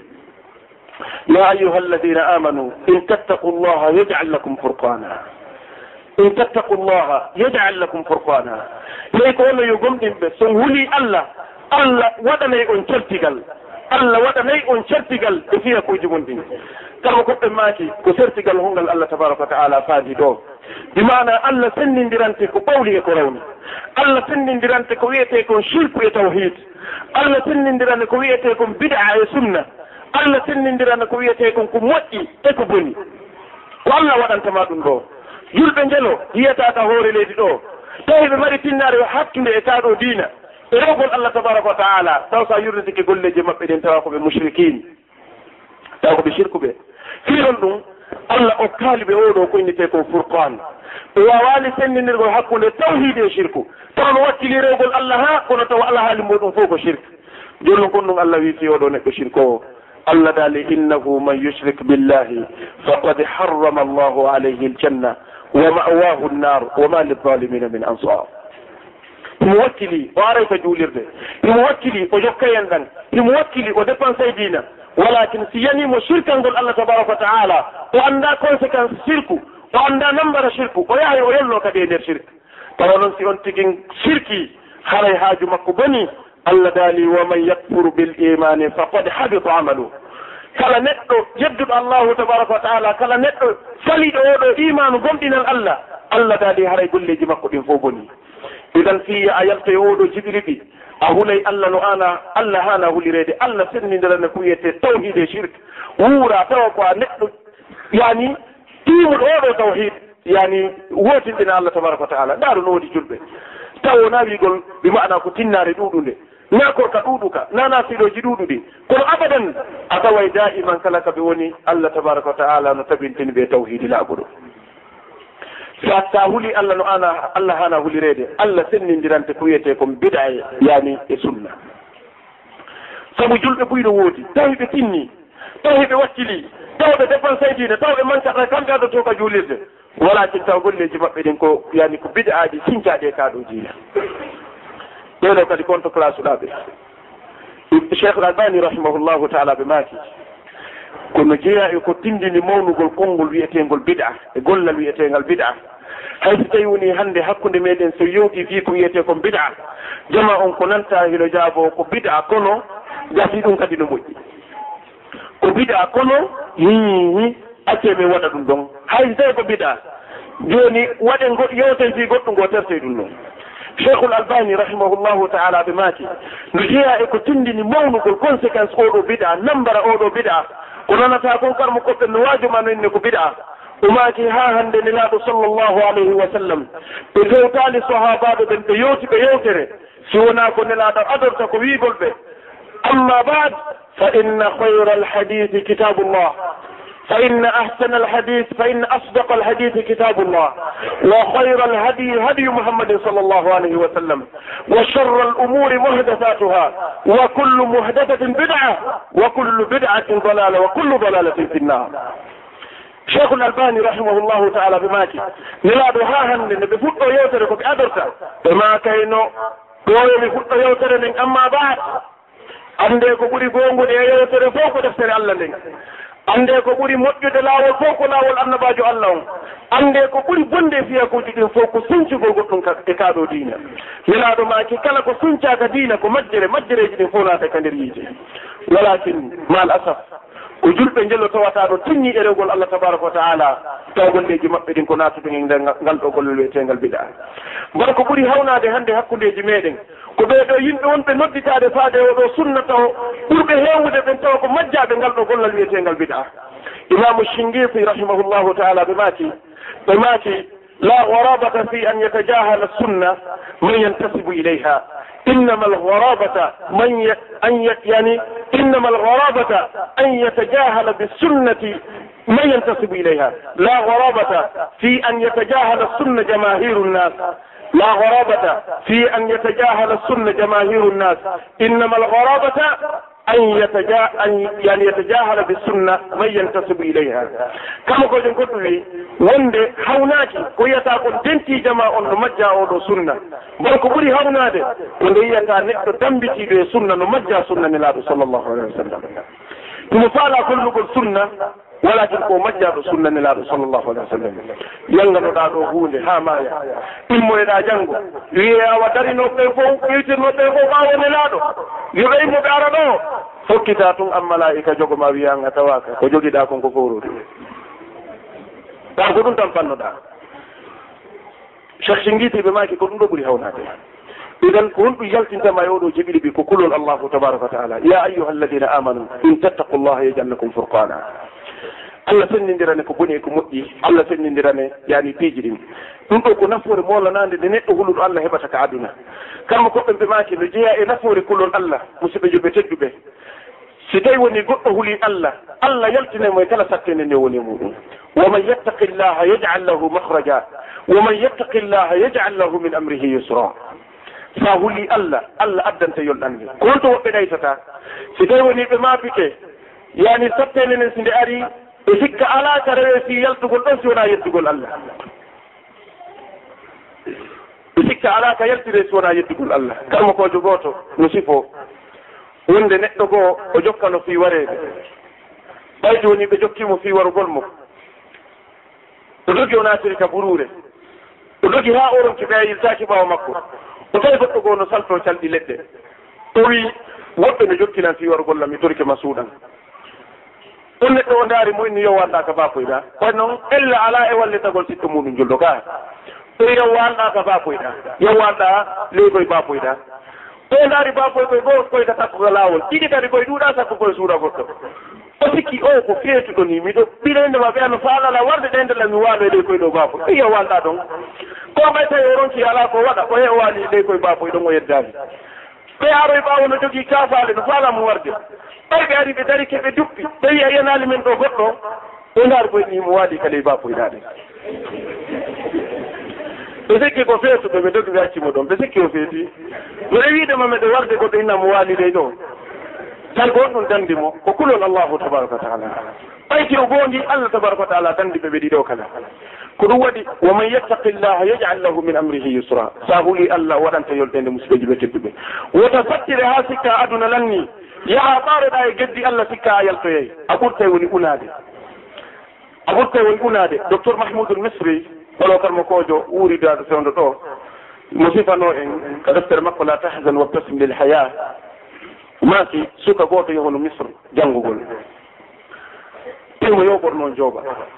ya ayuha alladina amanu in tattaqu llaha yaj'al lakum furqana in tattaqu llaha yaj'al lakum furqana ley ko wonno yo gomɗinɓe son huli Allah Allah waɗanay on certigal Allah waɗanay on certigal e fiya kuji mon ɗin kala koɓɓe maaki ko certigal hongal Allah tabaraka wa ta'ala faandi ɗo bimana Allah sennindirante ko ɓawli e ko rawni Allah sennindirante ko wiyete kon shirku e tawhid Allah sennindirante ko wiyete kon bid'a e sunna Allah sennindirante ko wiyete kon ko moƴƴi e ko boni ko Allah waɗantama ɗum ɗo julɓe njelo yiyata ka hoore leydi ɗo tawi ɓe mari tinnare hakkunde e kaɗo diina e rewgol Allah tabaraka wa ta'ala taw sa yurditike golleji maɓɓe ɗen tawa koɓe mushrikin tawa koɓe shirku ɓe fiiron ɗum Allah o kaali ɓe oɗo ko innete ko furqan ɓe wawani senninirgol hakkunde tawhid e shirku taw no wakkili rewgol Allah ha kono tawa Allah haali muɗum fof ko shirk joni kon ɗum Allah wi fi oɗo neɗɗo shirko o Allah dali innahu man yushrik billahi faqad harrama Allahu alayhi aljanna wa ma'wahu an-nar wa ma lil-zalimina min ansar himo wakkili o aray ko juulirde himo wakkili o jokkayen ɗan himo wakkili o dépense diina walakin si yanimo shirkal ngol Allah tabaraka wa ta'ala o anda conséquence shirku o anda nambara shirku o yahay o yello kadi e nder shirk tawa noon si on tigin shirki haray haaju makko boni Allah daali wa man yakfuru bil imani faqad habita amalu kala neɗɗo jedduɗo Allahu tabaraka wa ta'ala kala neɗɗo saliɗo oɗo imanu gomɗinal Allah Allah daali haray golleji makko ɗin fof boni idan fiya a yalta e oɗo jiɓiriɗi a hulay Allah no ana Allah hana hulirede Allah sennidirane ko wiyete tawhid e shirk wuura tawa ko a neɗɗo yani timuɗo oɗo tawhid yani wotinɗina Allah tabaraka wa ta'ala ndaaru no woodi julɓe taw wona wigol ɓe maɗa ko tinnare ɗuɗunde na korka ɗuɗuka nana fiɗoji ɗuɗuɗi kono abadan a taway da'iman kala kaɓe woni Allah tabaraka wa ta'ala no tabintini ɓe tawhidi laagoɗo sa huli Allah no ana Allah hana hulirede Allah sennindirante ko wiyete kon bid'a yani e sunna sabu julɓe buyɗo woodi tawi ɓe tinni tawi ɓe wakkili taw ɓe dépense diine taw ɓe mankaɗa kamɓe adoto ka juulirde walakin taw golleji maɓɓe ɗin ko yani ko bid'aji sincaɗe kaɗo diina ɓeɗo kadi konto place uɗaɓe Cheikh al-Albani rahimahullahu ta'ala ɓe maaki kono jeeya e ko tindini mawnugol konngol wiyetegol bid'a e gollal wiyetegal bid'a hay so tawi woni hannde hakkunde meɗen so yewti fi ko wiyete kon bid'a jama on ko nanta hino jaabo ko bid'a kono gasi ɗum kadi no moƴƴi ko bid'a kono acce min waɗa ɗum ɗon hay so tawi ko bid'a joni waɗe yewten fi goɗɗo ngo terte ɗum noon Cheikhul Albani rahimahullahu ta'ala ɓe maaki no jeeya e ko tindini mawnugol conséquence oɗo bid'a nambara oɗo bid'a ko nanata kon karmo koɓɓe no waajuma no inne ko bid'a o maaki ha hande nelaɗo sallllahu alayhi wa sallam ɓe gewtali sahabaɓe ɓen ɓe yewti ɓe yewtere si wona ko nelaɗo adorta ko wiigol ɓe amma bad fa inna khayra alhadithi kitabullah فإن أحسن الحديث فإن أصدق الحديث كتاب الله وخير الهدي هدي محمد صلى الله عليه وسلم وشر الأمور محدثاتها وكل محدثة بدعة وكل بدعة ضلالة وكل ضلالة في النار شيخ الألباني رحمه الله تعالى بماكي نلاد هاهن بفوت يوترك بأدرك بما كينو قوي بفوت يوترك أما بعد عندك قولي قوم يوترك فوق دفتر الله لك ande ko ɓuri moƴƴude laawol fof ko laawol annabajo Allah on ande ko ɓuri bonde fiyakuji ɗin fof ko suncugol goɗɗum e kaɗo diina nelaɗo maki kala ko suncaka diina ko majjereji ɗin fof naata ka nder yiite walakin mal asaf ko julɓe jello tawata ɗo tinni ɗerewgol Allah tabaraka wa ta'ala taw golleji maɓɓe ɗin ko natuɗum e nder ngal ɗo gollol wiyetegal bid'a mbar ko ɓuri hawnade hande hakkudeji meɗen ko ɓeɗo yimɓe wonɓe nodditade faade oɗo sunna taw ɓurɓe hewude ɓen tawa ko majjaɓe ngal ɗo gollal wiyetegal bid'a imamu Shingiti rahimahullahu ta'ala ɓe maaki لا غرابة في أن يتجاهل السنة من ينتسب إليها، إنما الغرابة إنما الغرابة أن يتجاهل بالسنة من ينتسب إليها، لا غرابة في أن يتجاهل السنة جماهير الناس، لا غرابة في أن يتجاهل السنة جماهير الناس، إنما الغرابة أن يتجاهل بالسنة من ينتسب إليها. كما قلت لي وندي هوناكي كويتا كون تنتي جماعة نمجا أو سنة بل كبري هونادي وندي يتا نكتو تنبتي بسنة نمجا سنة نلاد صلى الله عليه وسلم نفعل كل سنة ولكن كو مجا سنة نلاد صلى الله عليه وسلم ينغنو دادو هوني ها مايا إمو يدا جنغو يا وداري نو تيفو يتر نو تيفو باو نلادو يبقى إمو بأردو fokkitatun an malaika jogo ma wiyanga tawaka ko jogiɗa kon ko fowrude ɗa ko ɗum tan fannoɗa cheikh singitiɓe maki ko ɗum ɗo ɓuuri hawnade idan ko wonɗum yaltintama e oɗo jeɓiɗi ɓi ko kulol allahu tabaraka wa taala ya ayuha alladina amanu in tattaqu llaha yajal lakum furqana allah sennidirane ko boni e ko moƴƴi allah sennidirane yani piiji ɗin ɗum ɗo ko nafoore molanade nde neɗɗo huluɗo allah heɓata ka aduna kamma koɓɓe mbe maki no jeeya e nafoore kulol allah musidɓe joɓe tedduɓe si tawi woni goɗɗo huuli allah allah yaltinemo e kala sattende nde woni muɗum waman yattaqi llaha yajal lahu mahraja waman yattaqi llaha yajal lahu min amrihi yusra sa huuli allah allah addanta yolɗande ko wonto woɓɓe ɗaytata si tawi woni ɓe mapike yani sattende nden si nde ari e sikka ala ka rewe fi yaltugol ɗon si wona yettugol allah e sikka ala ka yaltire si wona yettugol allah kalmo kojo goto no sifo wonde neɗɗo goo o jokkano fi wareede ɓay joni ɓe jokkimo fi warugol mo o dogi o natiri ka burure o dogi ha oronki ɓe yiltaki ɓawa makko o tawi goɗɗo goo no salto calɗi leɗɗe o wi woɓɓe no jokkinan fi warugol mi torike ma suuɗan on neɗɗo o ndaari mo inni yo walɗa ka bapoyɗa on noon ella ala e wallitagol siɗɗo muɗum julɗo ka o yo walɗa ka bapoyɗa yo walɗa leygoye bapoyɗa o ndaari bapoy koye goo koyta sakkuga laawol ɗiɗi kadi koye ɗuuɗa sakku koye suura goɗɗo o sikki o ko feetuɗo ni miɗo ɓirende ma ɓeyano faalala warde ɗendela mi waalo e ley koye ɗo bapoy iyo walɗa ɗon ko ɓay tawi o ronki ala ko waɗa o he o waali ley koye bapoy ɗon o yeddani ɓe aroye ɓaawo no jogii kaafaale no faalamo warde ɓay ɓe ari ɓe dari keɓe duppi ɓe wi a yanali men ɗo goɗɗo o ndaari koye ni mo waali ka ley bapoyɗaɗe ɓe sikki ko feetuɓe ɓe dogi ɓe accimo ɗon ɓe sikki o feeti no rewidema meɗe warde goɗɗo inna mo waali ley ɗo tan ko on ɗum dandi mo ko kulol allahu tabaraka wa taala ɓayti o goondi allah tabaraka wa taala dandi ɓe ɓe ɗiɗo kala ko ɗum waɗi waman yattaqi llaha yajal lahu min amrihi yusra sa huuli allah waɗanta yolɗende musibeji ɓe tedduɓe wota fattire ha sikka aduna lanni yaha ɓaaroɗa e geddi allah sikka a yaltoyey a ɓurtay woni unade a ɓurtay woni unade docteur mahmoudul misri olo kalmo kojo wuuridaɗo fewdo ɗo mo sifano en ka deftere makko la tahzan wabtasim lil haya maaki suka goto yahono misre janngugol imo yo ɓorno jooɓa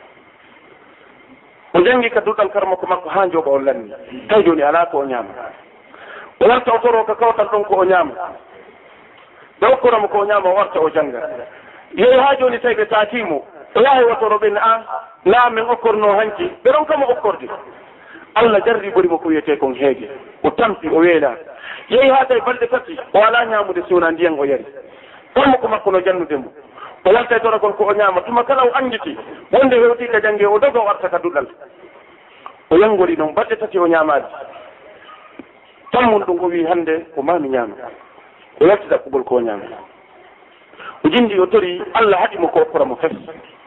o jangi ka duɗal karmako makko ha jooɓa o lanni taw joni ala ko o ñaama o warta o toro ka kawtal ɗon ko o ñaama ɓe okkoramo ko o ñaama o warta o janga yeyi ha joni tawi ɓe taatimo o yaha e watoro ɓen na min okkorno hanki ɓe ɗon kamo okkorde allah jarri ɓorimo ko wiyete kon heege o tampi o weela yehi ha tawi balɗe tati o ala ñamude si wona ndiyan o yari kalmo ko makko no jannude mo o walta e tora kon ko o ñaama tuma kala o anditi wonde hewti ka jange o doga o arta ka duɗal o yangori noon balɗe tati o ñamade tammum ɗum o wi hande ko mami ñaama o yalti ɗaɓɓugol ko o ñaama o jindi o tori allah haɗimo ko okkoramo fes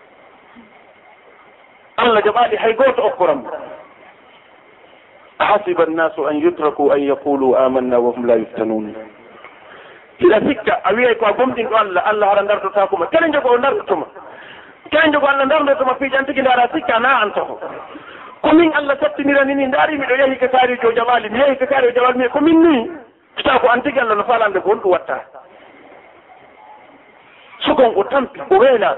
allah jaɓaɗi hay goto okkoramo ahasiba annasu an yutraku an yaqulu amanna wa hum la yuftanun hiɗa sikka a wiyay ko a gomɗinɗo allah allah haɗa dardotakoma kene jogo o dardotoma kene jogo allah dardotoma piijan tigi ndaara sikka na an toho komin allah sattinirani ni ndaari miɗo yehi ka kaarijo jaɓali mi yehi ka kaari o jaɓali mi komin ni ta ko an tigi allah no falande ko honɗum watta sukon o tampi o weela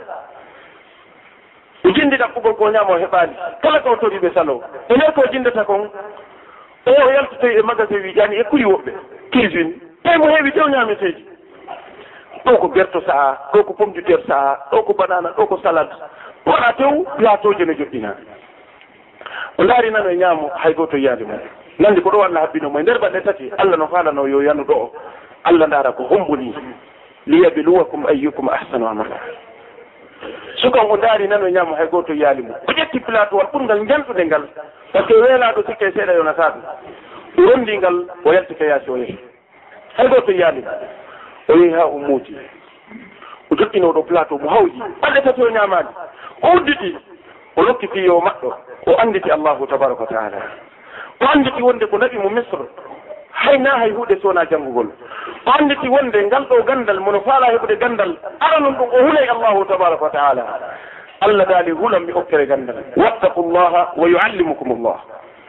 o jindi ɗaɓɓugol ko ñaama o heɓaali kala ko toriɓe salo ene ko jindata kon o yaltotoy e magasin wiƴani e kuri woɓɓe cuisine tawi mo heewi tew ñaameteji ɗo ko berto saha ɗo ko pomme de terre saha ɗo ko banana ɗo ko salade wona tew yaatoje no joɗɗina o laari nano e ñaamo hay goto yaade mum nandi ko ɗo Allah habbino mo nder balɗe tati Allah no faalano yo yanu ɗo Allah ndaara ko homboni liyabluwakum ayyukum ahsanu amala sukan o ndaari nano e ñaamo hay goto yaali mum o ƴetti plateau wal ɓurgal janɗude ngal par ce que weelaaɗo sikke seeɗa yonata ɗum o rondi ngal o yaltike yaasi o yehi hay goto yaali o yehi ha o muuti o joɗɗino ɗo plateau mo hawji balɗe tati o ñaamaani o udditi o lokkiti yo maɗɗo o anditi Allahu tabaraka wa taala o anditi wonde ko naɓi mo misre hayna hay huuɗe sowona janngugol o anditi wonde ngal ɗo gandal mono faala heɓude gandal aranum ɗum o hulay Allahu tabaraka wa taala Allah daali hulam mi okkere gandal wattaqullaha wa yuallimukum Allah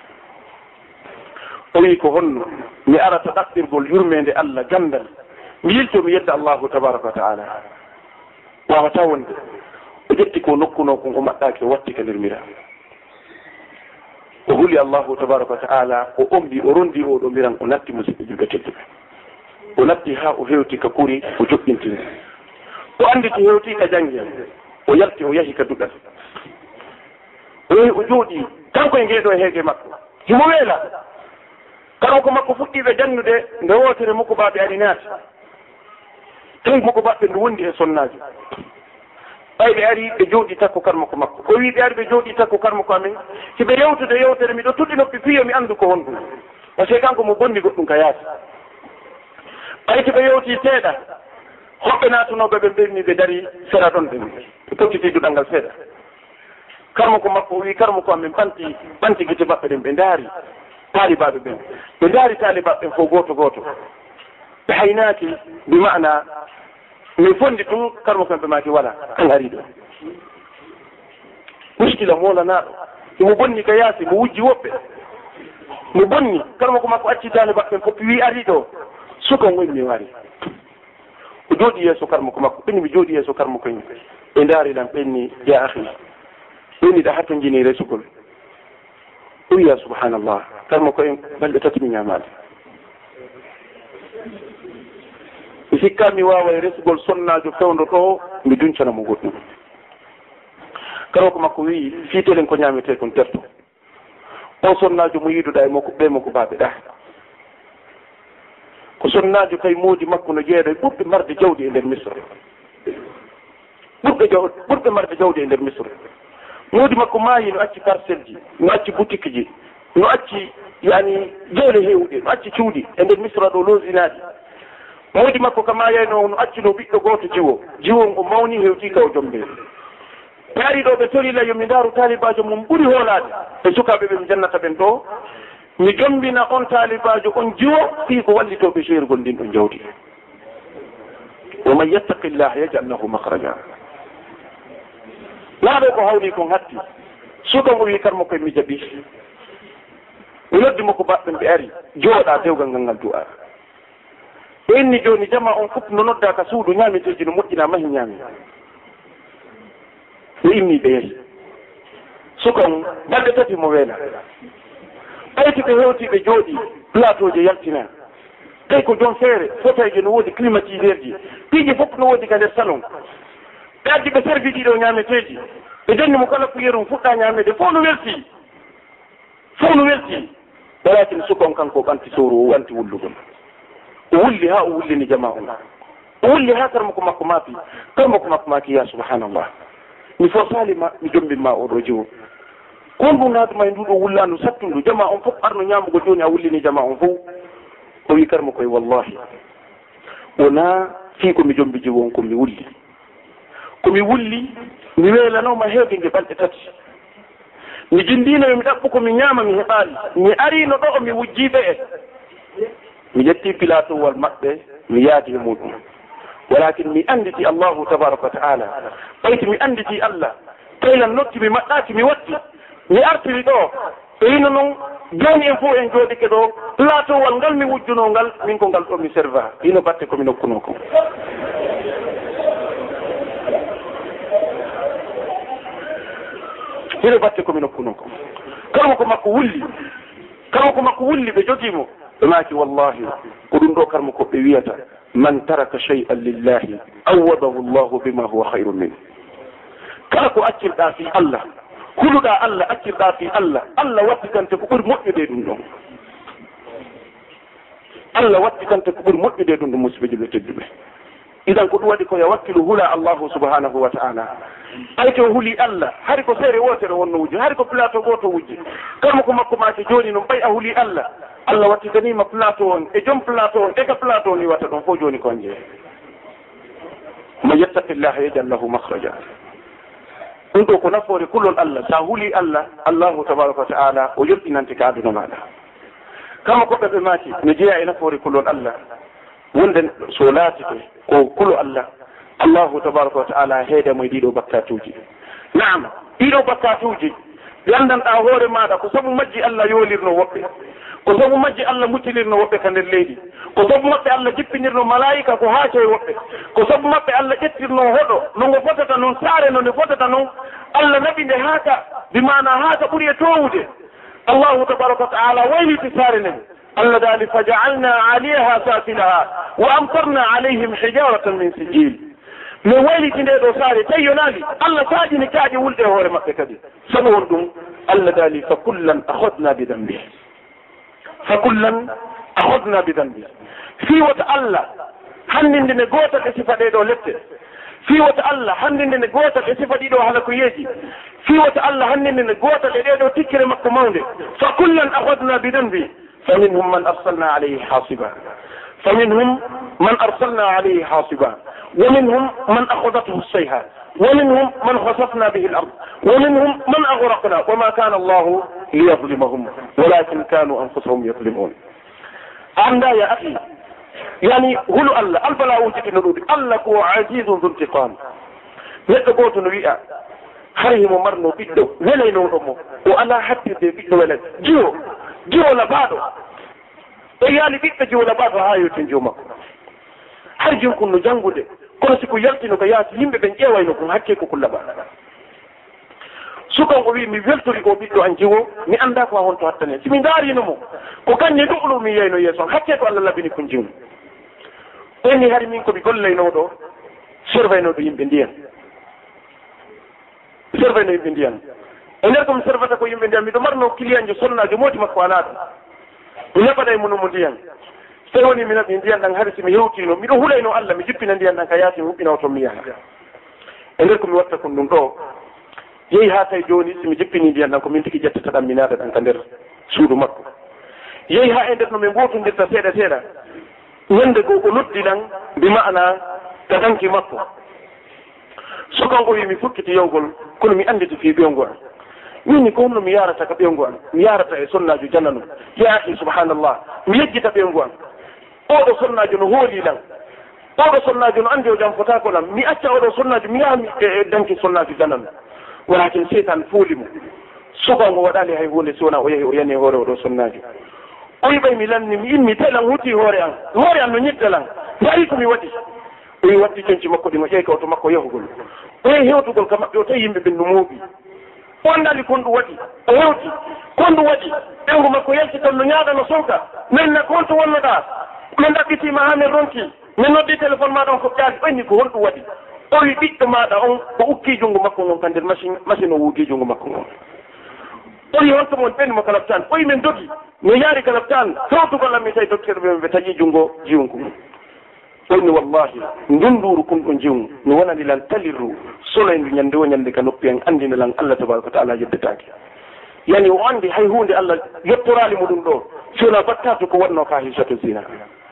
o wi ko honno mi arata ɗaɓɓirgol yurmede Allah gandal mi yilto mi yedda Allahu tabaraka wa taala wawata wonde o ƴetti ko nokkuno ko o maɗɗaki o watti ka nder mira o huli Allahu tabaraka wa taala o ombi o rondi oɗo miran o natti musidɓe julɓe tedduɓe o natti ha o hewti ka kuri o joɓɓintini o anditi hewti ka jangel o yalti o yahi ka duɗal o yahi o jooɗi kanko e ngeeɗo e heege makko himo weela kala ko makko fuɗɗiɓe jannude nde wotere mukko baɓe ari naati tan mukko baɓɓe nde wondi e sonnaji ɓayɓe ari ɓe jooɗi takko karmako makko o wi ɓe ari ɓe jooɗi takko karmako amin hiɓe yewtude yewtere miɗo tuɗɗi noppi piyo mi andu ko wonɗum par ce que kanko mo bonni goɗɗum ka yaasi ɓayti ɓe yewti seeɗa hoɓɓe natunoɓe ɓe mbirni ɓe dari sera ɗon ɓe ɓe tottiti duɗal ngal seeɗa karmako makko o wi karmako amin ɓanti gite maɓɓe ɗen ɓe ndaari taalibaɓe ɓen ɓe ndaari taalibaɓe ɓen fof goto goto ɓe haynaki bi mana min fondi ɗum karmo kamɓe maki wala an ari ɗo muskila molanaɗo imo bonni ka yaasi mo wujji woɓɓe mo bonni karmo ko makko acci taalibaɓe ɓen fof wi ari ɗo sukan woni mi wari o jooɗi yeeso karmo ko makko ɓenni mi jooɗi yeeso karmo koye ɓe ndaariɗan ɓenni ya ahi ɓenni ɗa hatto jini resugol o wiya subhanallah karmo koye balɗe tati mi ñamade mi sikka mi wawa e resugol sonnajo fewdo ɗo mi duncanamo goɗɗum karo ko makko wi fiitelen ko ñamete kon terto o sonnajo mo yiiduɗa e moko ɓe moko baɓe ɗa ko sonnajo kay moodi makko no jeeɗo e ɓurɓe marde jawdi e nder misre ɓurɓe marde jawdi e nder misre moodi makko maayi no acci parcelle ji no acci boutique ji no acci yani jeele hewɗe no acci cuuɗi e nder misra ɗo losinaɗi moodi makko ka mayayno no accino ɓiɗɗo goto jiwon o mawni hewti ka o jombe ɓe ari ɗo ɓe torila yomi ndaaru taalibajo mum ɓuuri hoolade e sukaɓe ɓe mi jannata ɓen ɗo mi jombina on taalibajo on jiwo fii ko wallitoɓe seergol ndin ɗon jawdi wa man yattaqillah yaj'al lahu makhraja laaɓe ko hawni kon hatti suka mo wi karmo koye mi jaɓi mi noddimo ko baɓɓen ɓe ari jooɗa dewgal ngal ngal du'a ɓe inni joni jama on fof no nodda ka suudu ñaamiteji no moƴƴina mahi ñaami ɓe inni ɓe yehi sukan balɗe tati mo weela ɓayti ɓe hewti ɓe jooɗi plateau je yaltina tawi ko jon feere fauteuil no woodi climatiseur ji piiji fof no woodi ka nder salon ɓe addi ɓe servi ɗiɗo ñaameteji ɓe janni mo kala kuyerum fuɗɗa ñaamede fof no welti walakin sukon kanko ɓanti sowru o wanti wullugol o wulli ha o wullini jama on o wulli ha karmo ko makko maafi karmo ko makko maaki ya subhanallah mi fo salima mi jombinma oɗo jiwo kon ɗum naatuma e nduɗo wullandu sattundu jama on fof arno ñamugo joni a wullini jama on fof o wi karmo koye wallahi wona fii komi jombi jiwo on komi wulli mi weelanoma heewde nge balɗe tati mi jindino yomi ɗaɓɓu komi ñaama mi heɓaali mi arino ɗo mi wujjiɓe mi ƴetti pilatowal maɓɓe mi yaadi e muɗum walakin mi anditi Allahu tabaraka wa ta'ala ɓayti mi anditi Allah taylan notti mi maɗɗaki mi watti mi artiri ɗo e hino noon joni en fof en jooɗike ɗo pilatowal ngal mi wujjuno ngal min ko ngal ɗo mi serva hino batte komi nokkuno ko hino batte komi nokkuno ko kala ko makko wulli ɓe jogimo ɓe maaki wallahi ko ɗum ɗo karmo ko ɓe wiyata man taraka shay'an lillahi awwadahu llahu bima huwa hayrun min kala ko accirɗa fi Allah huluɗa Allah accirɗa fi Allah Allah wattikante ko ɓuri moƴƴude ɗum ɗon Allah wattikante ko ɓuri moƴƴude ɗum ɗum musidɓe julɓe tedduɓe idan ko ɗum waɗi ko yo wakkilu hula allahu subhanahu wa ta'ala ay to huli Allah hari ko seere wotere wonno wujji hari ko plateau goto wujji kala ko makko maake joni noon ɓay a huli Allah Allah wattitanima plateau on e joom plateau on eka plateau ni watta ɗon fof joni kon jee man yattaqillaha yaj'al lahu makhraja ɗum ɗo ko nafoore kullol Allah sa huli Allah allahu tabaraka wa ta'ala o yurɗinante ka aduna maɗa kama koɓɓe ɓe maaki no jeeya e nafoore kullol Allah wonde so laatike ko kulo Allah allahu tabaraka wa ta'ala heedemo e ɗiɗo bakkatuji naam ɗiɗo bakkatuji gandanɗa hoore maɗa ko sabu majji Allah yoolirno woɓɓe ko sabu majji Allah muccinirno woɓɓe ka nder leydi ko sabu maɓɓe Allah jippinirno malaika ko haaco e woɓɓe ko sabu maɓɓe Allah ƴettirno hoɗo no ngo fotata noon saare no nde fotata noon Allah naɓi nde haaka bimana haaka ɓuuri e towude allahu tabaraka wa ta'ala wayliti saare nden Allah dali faja'alna 'aliyaha safilaha wa amtarna 'alayhim hijaratan min sijil mi wayliti nde ɗo saare tawi yonali Allah saajini kaaƴe wulde hoore maɓɓe kadi sabu won ɗum Allah dali fa kullan akhadna bi dambi fi wata Allah handinde ne gotal e sifa ɗeɗo lette fi wata Allah handinde ne gotal e sifa ɗiɗo halakoyeji fi wata Allah handinde ne gotal e ɗeɗo tikkire makko mawde fa kullan akhadna bi dambi فمنهم من أرسلنا عليه حاصبا ومنهم من أخذته الصيحة ومنهم من خسفنا به الأرض ومنهم من أغرقنا وما كان الله ليظلمهم ولكن كانوا أنفسهم يظلمون عند يا أخي يعني هلو الله البلاء وجك نرود الله هو عزيز ذو انتقام يتقوت نبيئة خرهم مرنو بيدو ولينو رمو وأنا حتى بيدو ولد jiwo labaɗo e yaali ɓiɓɓe jiwo labaɗo ha yewtin jomakko har jinkun no janngude kono siko yaltino ko yaati yimɓe ɓen ƴeewayno kon hakke ko kullabaɗa sukan o wi mi weltori o ɓiɗɗo an jiwo mi annda ko ha honto hattane simi ndaarino mo ko kañƴe ɗuɓlu mi yeyno yeeso hakke to Allah labini kon jiwmi ɓenni hari min komi gollaynoɗo surveynoɗo yimɓe ndiyan e nder komi servata ko yimɓe ndiyam miɗo marno client jo sonnajo mooti makko alaɗo mi naɓaɗa e munumo ndiyan so tawi woni mi naɓi ndiyan ɗan haade somi hewtino miɗo hulayno Allah mi jippina ndiyan ɗan ka yaasi mi huɓɓinaw toon mi yaha e nder komi watta kon ɗum ɗo yehi ha tawi joni somi jippini ndiyan ɗan ko min tigi ƴettata ɗan mi naɗa ɗan ka nder suudu makko yehi ha e nder no min mbotodirta seeɗa ñande goo o noddi ɗan mbi ma'ana ka ɗanki makko so kan o wi mi fukkiti yewgol kono mi anditi fi ɓewngo an minni ko honno mi yarata ka ɓewngu an mi yarata e sonnajo janano yaaki subhanallah mi yejjita ɓewngu an oɗo sonnajo no hooliɗan oɗo sonnajo no andi o jam fotako ɗam mi acca oɗo sonnajo mi yaha e danki sonnajo janano walakin seytan foolimo sukango waɗali hay hunde sowona o yehi o yani hoore oɗo sonnajo o yiɓay mi lanni mi immi telan hutti hoore an no ñiddalan dari komi waɗi o wi watti coñci makko ɗi o ƴeyka oto makko yahugol o yehi hewtugol ka maɓɓe o tawi yimɓe ɓen no muuɓi o andali kon ɗum waɗi o hewti kon ɗum waɗi ɓengu makko yalti tan no ñaaɗa no sowka min nak honto wonnoɗa min ɗaɓɓitima ha min ronki min noddi téléphone maɗa on ko ƴaali ɓenni ko honɗum waɗi o wi ɓiɗɗo maɗa on ko ukki junngo makko ngon ka nder machine o wuugi junngo makko ngon o wi honto mon ɓenni mo kalabtan o wi min dogi mi yaari kalabtan fewtugol am mi tawi docteur ɓe taƴi junngo jiwngu mum woni wallahi ndunduru kum ɗo jiwngu mi wonani lan talirru sonoydu ñande o ñande ka noppi en andina lan Allah tabaraka wa taala yeddetake yani o andi hay hunde Allah yettorali mo ɗum ɗo sona battatu ko wonno fahisatu zina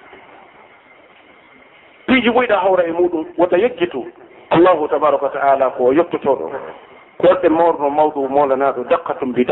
piiji ɓoyɗa hawra e muɗum wota yejjitu Allahu tabaraka wa taala ko yettotoɗo ko waɗɗe mawrno mawɗu molanaɗo daqqatun bi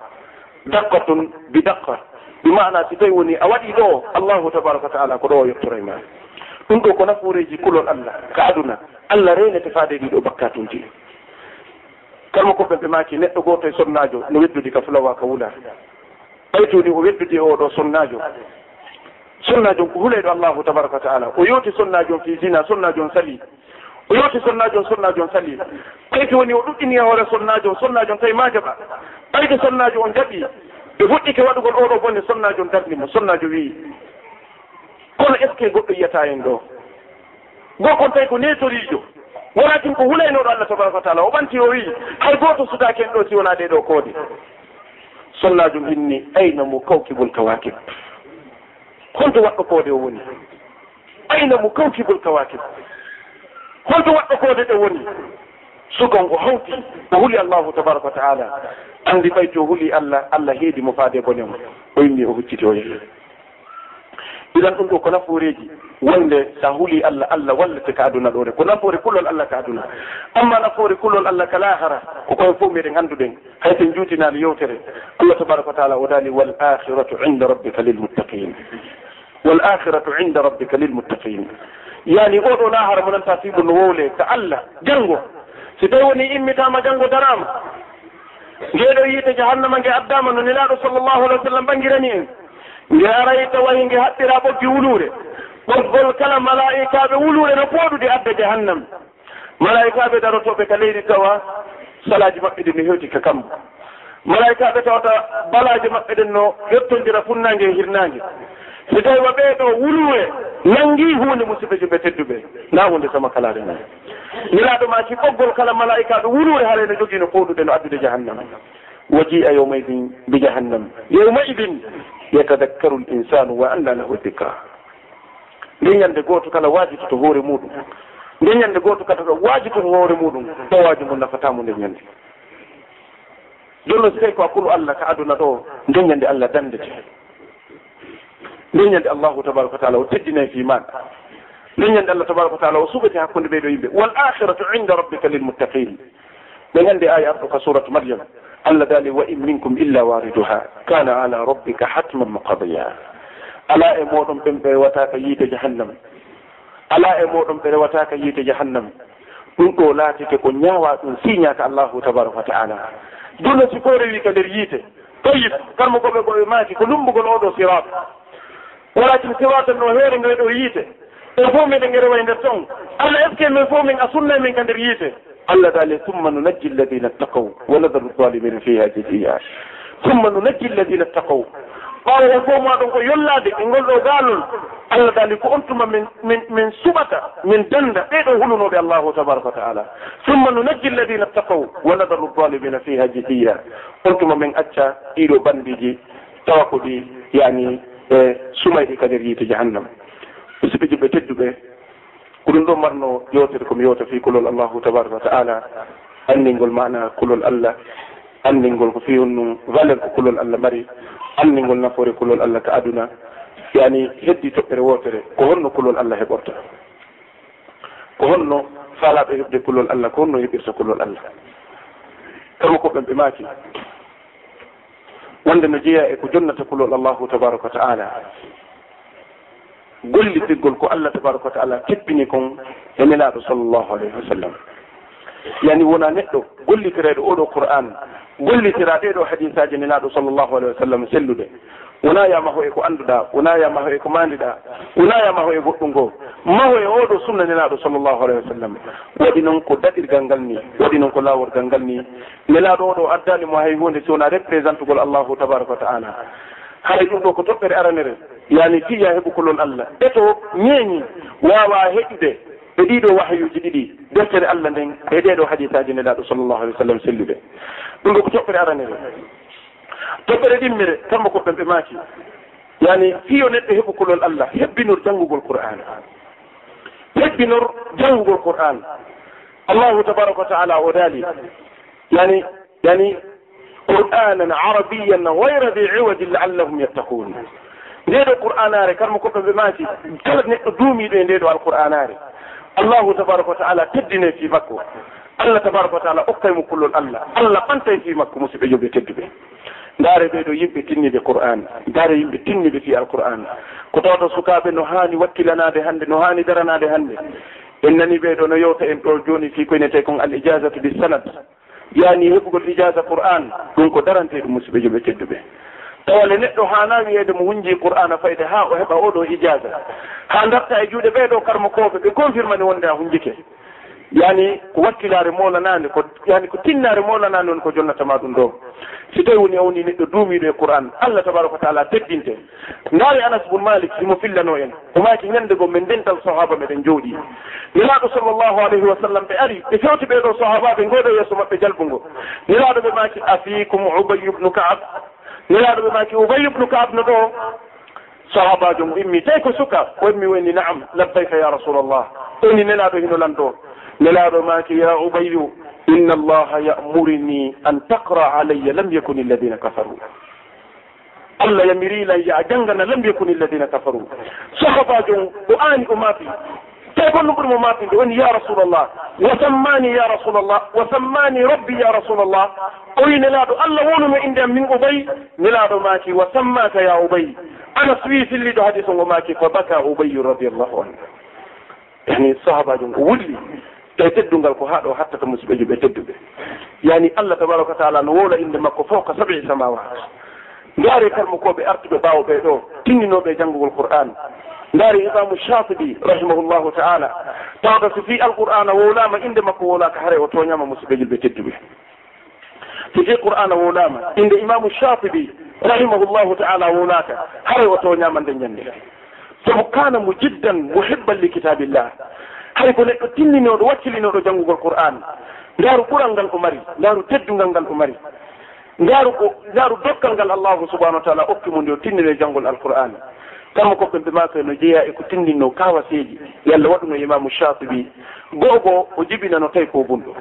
daqqa bi maana si tawi woni a waɗi ɗo Allahu tabaraka wa taala ko ɗo o yettora e ma ɗum ɗo ko nafuureji kulol Allah ka aduna Allah renete faade ɗiɗo bakkatuji kalmo koɓɓe maki neɗɗo goto e sonnajo no weddudi ka fulawa ka wula ɓaytuni o weddudi oɗo sonnajo ko hulayɗo Allahu tabaraka wa taala o yoti sonnajo fi zina sonnajo sali o yoti sonnajo sali ɓayti woni o ɗuɗɗini hoore sonnajo tawi ma jaɓa ɓayde sonnajo on jaɓi ɓe fuɗɗike waɗugol oɗo bonne sonnajo darnimo sonnajo wi kono est ce que goɗɗo yiyata en ɗo gokon tawi ko netorijo walakin ko hulaynoɗo Allah tabaraka wa taala o ɓanti o wi hay goto sudaki en ɗo si wona ɗeɗo koode sollajum inni ayna mo kawkibul kawakib honto waɗɗo koode o woni ayna mo kawkibul kawakib honto waɗɗo koode ɗe woni sugon o hawti o huli allahu tabaraka wa taala andi ɓayti o huli allah heedi mo faade bone mo o yimmi o hucciti o yehi idan ɗum ɗo ko nafooreji wonde sa huli allah wallete ka aduna ɗore ko nafoore kullol allah ka aduna amma nafoore kullol allah ka lahara ko koye fof meɗen annduɗen hayten juutinali yewtere allah tabaraka wa taala o daali wal akhiratu inda rabbika lilmuttaqin wal akhiratu inda rabbika lilmuttaqin yani oɗo lahara mo nanta fiɓu no wowle ka allah janngo si tawi woni immitama janngo darama ngeɗo yiite jahannama nge addama no nelaɗo sallllahu alih wa sallam ɓangirani en nge aray tawahi nge haɗɗira ɓoggi wuluure ɓoggol kala malaikaɓe wuluure no pooɗude adda jahannam malaikaɓe darotoɓe ka leydi tawa salaji maɓɓe ɗin no hewti ka kambo malaikaɓe tawata balaji maɓɓe ɗen no yettodira funnangue e hirnangue si tawi wa ɓeeɗo wuluure nangi hunde musibeji ɓe tedduɓe na hunde sama kalade mum nelaɗo maki ɓoggol kala malaikaɓe wuluure haare no jogui no pooɗude no addude jahannam waji'a yawmaidin bi jahannam yawmaidin yatadakkaru l insanu wa anna lahu dicra nde ñande goto kala wajitoto hoore muɗum nde ñande goto kala wajitoto hoore muɗum ɗowaji mum nafatamo nde ñande jonno si tawi ko hakkude allah ka aduna ɗo nde ñande allah dandete nde ñande allahu tabaraka wa taala o teddinay fi maɗa nde ñande allah tabaraka wa taala o suɓete hakkude ɓeɗo yimɓe wal akhiratu inda rabbika lilmuttaqin ɓe gandi aya arɗo ka suratu maryam allah daali wa in minkum illa wariduha kana ala rabbika hatman maqadiya ala e moɗon ɓen ɓe rewataka yiide jahannam ala e moɗon ɓe rewataka yiide jahannam ɗum ɗo laatike ko ñaawa ɗum siñaka allahu tabaraka wa taala dunno si ko rewi ka nder yiite tayib kalmo koɓe koɓe maaki ko lumbugol oɗo sirat walakin siratan no heere nge ɗo yiite e fof meɗen nge rewa e nder ton allah est ce que min fof min a sunna min ka nder yiite allah daali summa nunajji alladina ttaqaw wa nadaru zalimina fiha jasiya summa nunajji alladina ttaqaw ɓawo o fof maɗon ko yollade e ngolɗo gaalol allah daali ko on tuma min suɓata min danda ɓeɗo hulunoɓe allahu tabaraka wa taala summa nunajji alladina ttaqaw wa nadaru zalimina fiha jasiya on tuma min acca ɗiɗo bandiji tawa ko ɗi yani e sumayɗi kadir yiite jahannam musiɓeji ɓe tedduɓe ko ɗum ɗo marno yewtere komi yewta fi kulol allahu tabaraka wa taala andingol mana kulol allah andingol ko fi honno valeur ko kulol allah mari andingol nafoore kulol allah ka aduna yani heddi toɓɓere wotere ko honno kulol allah heɓorta ko honno faalaɓe heɓde kulol allah ko honno heɓirta kulol allah kamo koɓɓen ɓe maaki wonde no jeeya e ko jonnata kulol allahu tabaraka wa taala gollitirgol ko allah tabaraka wa taala teppini kon e nelaɗo sallllahu alayhi wa sallam yani wona neɗɗo gollitireɗo oɗo qur'an gollitira ɗeɗo hadisaji nelaɗo sallllahu alayhi wa sallam sellude wona ya maho e ko annduɗa wona ya maho e ko mandiɗa wona ya maho e goɗɗum ngo maho e oɗo sunna nelaɗo sallllahu alayhi wa sallam waɗi noon ko daɗirgal ngal ni waɗi noon ko laworgal ngal ni nelaɗo oɗo addani mo hay hunde si wona représentugol allahu tabaraka wa taala hay ɗum ɗo ko toɓɓere aranere yani fiya heɓu kolol allah ɓeto ñeeñi wawa heƴude ɓe ɗiɗo wahayuji ɗiɗi deftere allah nden e ɗeɗo hadisaji nelaɗo sallllahu alih w sallam sellude ɗum ɗo ko toɓɓere aranere toɓɓere ɗimmire kammo koɓɓen ɓe maaki yani fiyo neɗɗo heɓu kolol allah hebbinor janngugol qur'an hebbinor janngugol qur'an allahu tabaraka wa taala o daali yani qur'anan arabiyan gayra di iwajin laallahum yattaqun ndeɗo qur'anare kalmo koɓɓe ɓe maaki kala neɗɗo duumiɗo e ndeɗo alqur'anare allahu tabaraka wa taala teddine fi makko allah tabaraka wa taala okkaymo kullol allah allah ɓantay fi makko musidɓe joɓe tedduɓe ndaare ɓeɗo yimɓe tinniɓe qur'an ndaare yimɓe tinniɓe fi alqur'an ko tawta sukaɓe no hani wakkilanade hannde no hani daranade hannde en nani ɓeɗo no yewta en ɗo joni fi koynete kon al ijazatu bis sanad yani heɓugol ijaza qur'an ɗum ko darante ɗum musidɓe joɓe tedduɓe tawale neɗɗo hana wiyede mo hunji qur'ana fayde ha o heɓa oɗo ijaza ha darta e juuɗe ɓeɗo karmo koɓe ɓe confirmani wonde a hunjike yani ko wakkilare molanande ko yani ko tinnare molanande on ko jonnatama ɗum ɗo si tawi woni awni neɗɗo duumiɗo e qur'an allah tabaraka wa taala teddinte ndaari anas bun malik simo fillano en o maaki ñande go men dental sahaba meɗen jooɗi nelaɗo sallllahu alayhi wa sallam ɓe ari ɓe fewti ɓeɗo sahabaɓe ngoɗo yeeso maɓɓe jalbungo nelaɗo ɓe maaki afikum ubay ibnu ka'ab nelaɗo ɓe maaki ubay ibnu ka'ab no ɗo sahabajo mo immi tawi ko suka o immi woni naam labbayka ya rasulallah oni nelaɗo hino lanɗo nelaɗo maaki ya ubayyu inna allaha ya'muruni an taqra alayya lam yakun alladhina kafaru allah yamirila ya jangana lam yakun alladhina kafaru sahabajo o ani o maafi tawi gonno ɓurimo maafinde woni ya rasulallah wa sammani ya rasulallah wa sammani rabbi ya rasulallah o wi nelaɗo allah wonuno inde am min ubay nelaɗo maaki wa sammaka ya ubay anas wi filliɗo hadis ngo maaki fa baka ubayyu radiallahu anhu yani sahabajo o wulli tawi teddungal ko haɗo hattata musiɓejo ɓe tedduɓe yani allah tabaraka wa taala no wola inde makko fawqa sab'i samawat ndaari karmo koɓe artuɓe ɓaawo ɓe ɗo tinninoɓe janngugol qur'an ndaari imamu shafi'i rahimahullahu taala tawta so fi alqur'ana wolama inde makko wolaka haare o toñama musiɓejo ɓe tedduɓe so fi qur'ana wolama inde imamu shafi'i rahimahullahu taala wolaka haare o toñama nde ñande somo kana mo jiddan muhibban li kitabillah hay ko neɗɗo tinninoɗo waccilinoɗo janngugol qur'an ndaaru ɓural ngal ko mari ndaaru teddungal ngal ko mari ndaaru dokkal ngal allahu subahanahu wa taala okkimo nde o tinnine janngol alqur'an kamo koɓɓe ɓe mako no jeeya eko tinninno kawaseji yalla waɗuno imamu shafi'i gogo o jibinano tawi ko bunɗo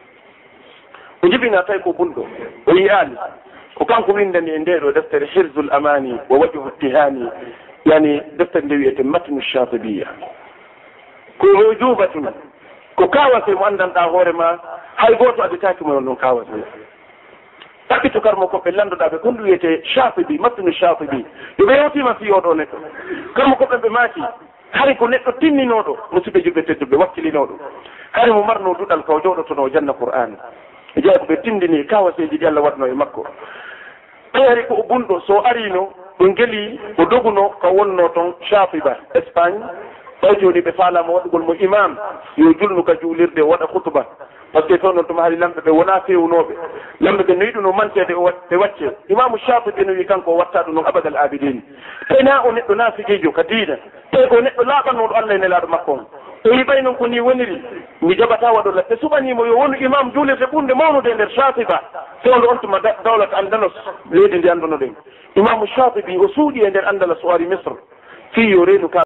o jibina tawi ko bunɗo o yiyani ko kanko windani e ndeɗo deftere hirzul amani wa wajhu ittihani yani deftere nde wiyete matnu shafi'iyya ko ujubatun ko kawase mo andanɗa hoore ma hay goto addetaki mo ɗon kawase takkito karmo koɓe landoɗa ɓe kon ɗum wiyete shafi'i matnu shafi'i yo ɓe yewtima fi oɗo neɗɗo karmo koɓe ɓe maaki hay ko neɗɗo tinninoɗo musidɓe julɓe tedduɓe wakkilinoɗo hay mo marno duɗal kaw jooɗotono janna qur'an e jeeya ko ɓe tindini kawaseji ɗi allah waɗno e makko ɓeyari ko o bunɗo so arino ɗo geeli o doguno ko wonno toon shafiba Espagne ɓay joni ɓe faalama waɗugol mo imam yo julnu ka juulirde waɗa khutba par ce que toon noon tuma haali lamɓe ɓe wona fewnoɓe lamɓe ɓe noyiɗuno mantede ɓe wacce imamu shafi'i no wi kanko o watta ɗum noon abadal abidin tena o neɗɗo nafiqijo ka diina tawi ko neɗɗo laaɓannoɗo allah e nelaɗo makko on o wi ɓay noon ko ni woniri mi jaɓata waɗolla ɓe suɓanimo yo wonu imam juulirde ɓurde mawnude nder shafiba fewndo on tuma dawlat andalos leydi ndi anduno ɗen imamu shafi'i o suuɗi e nder andalas o ari misre fi yo reenu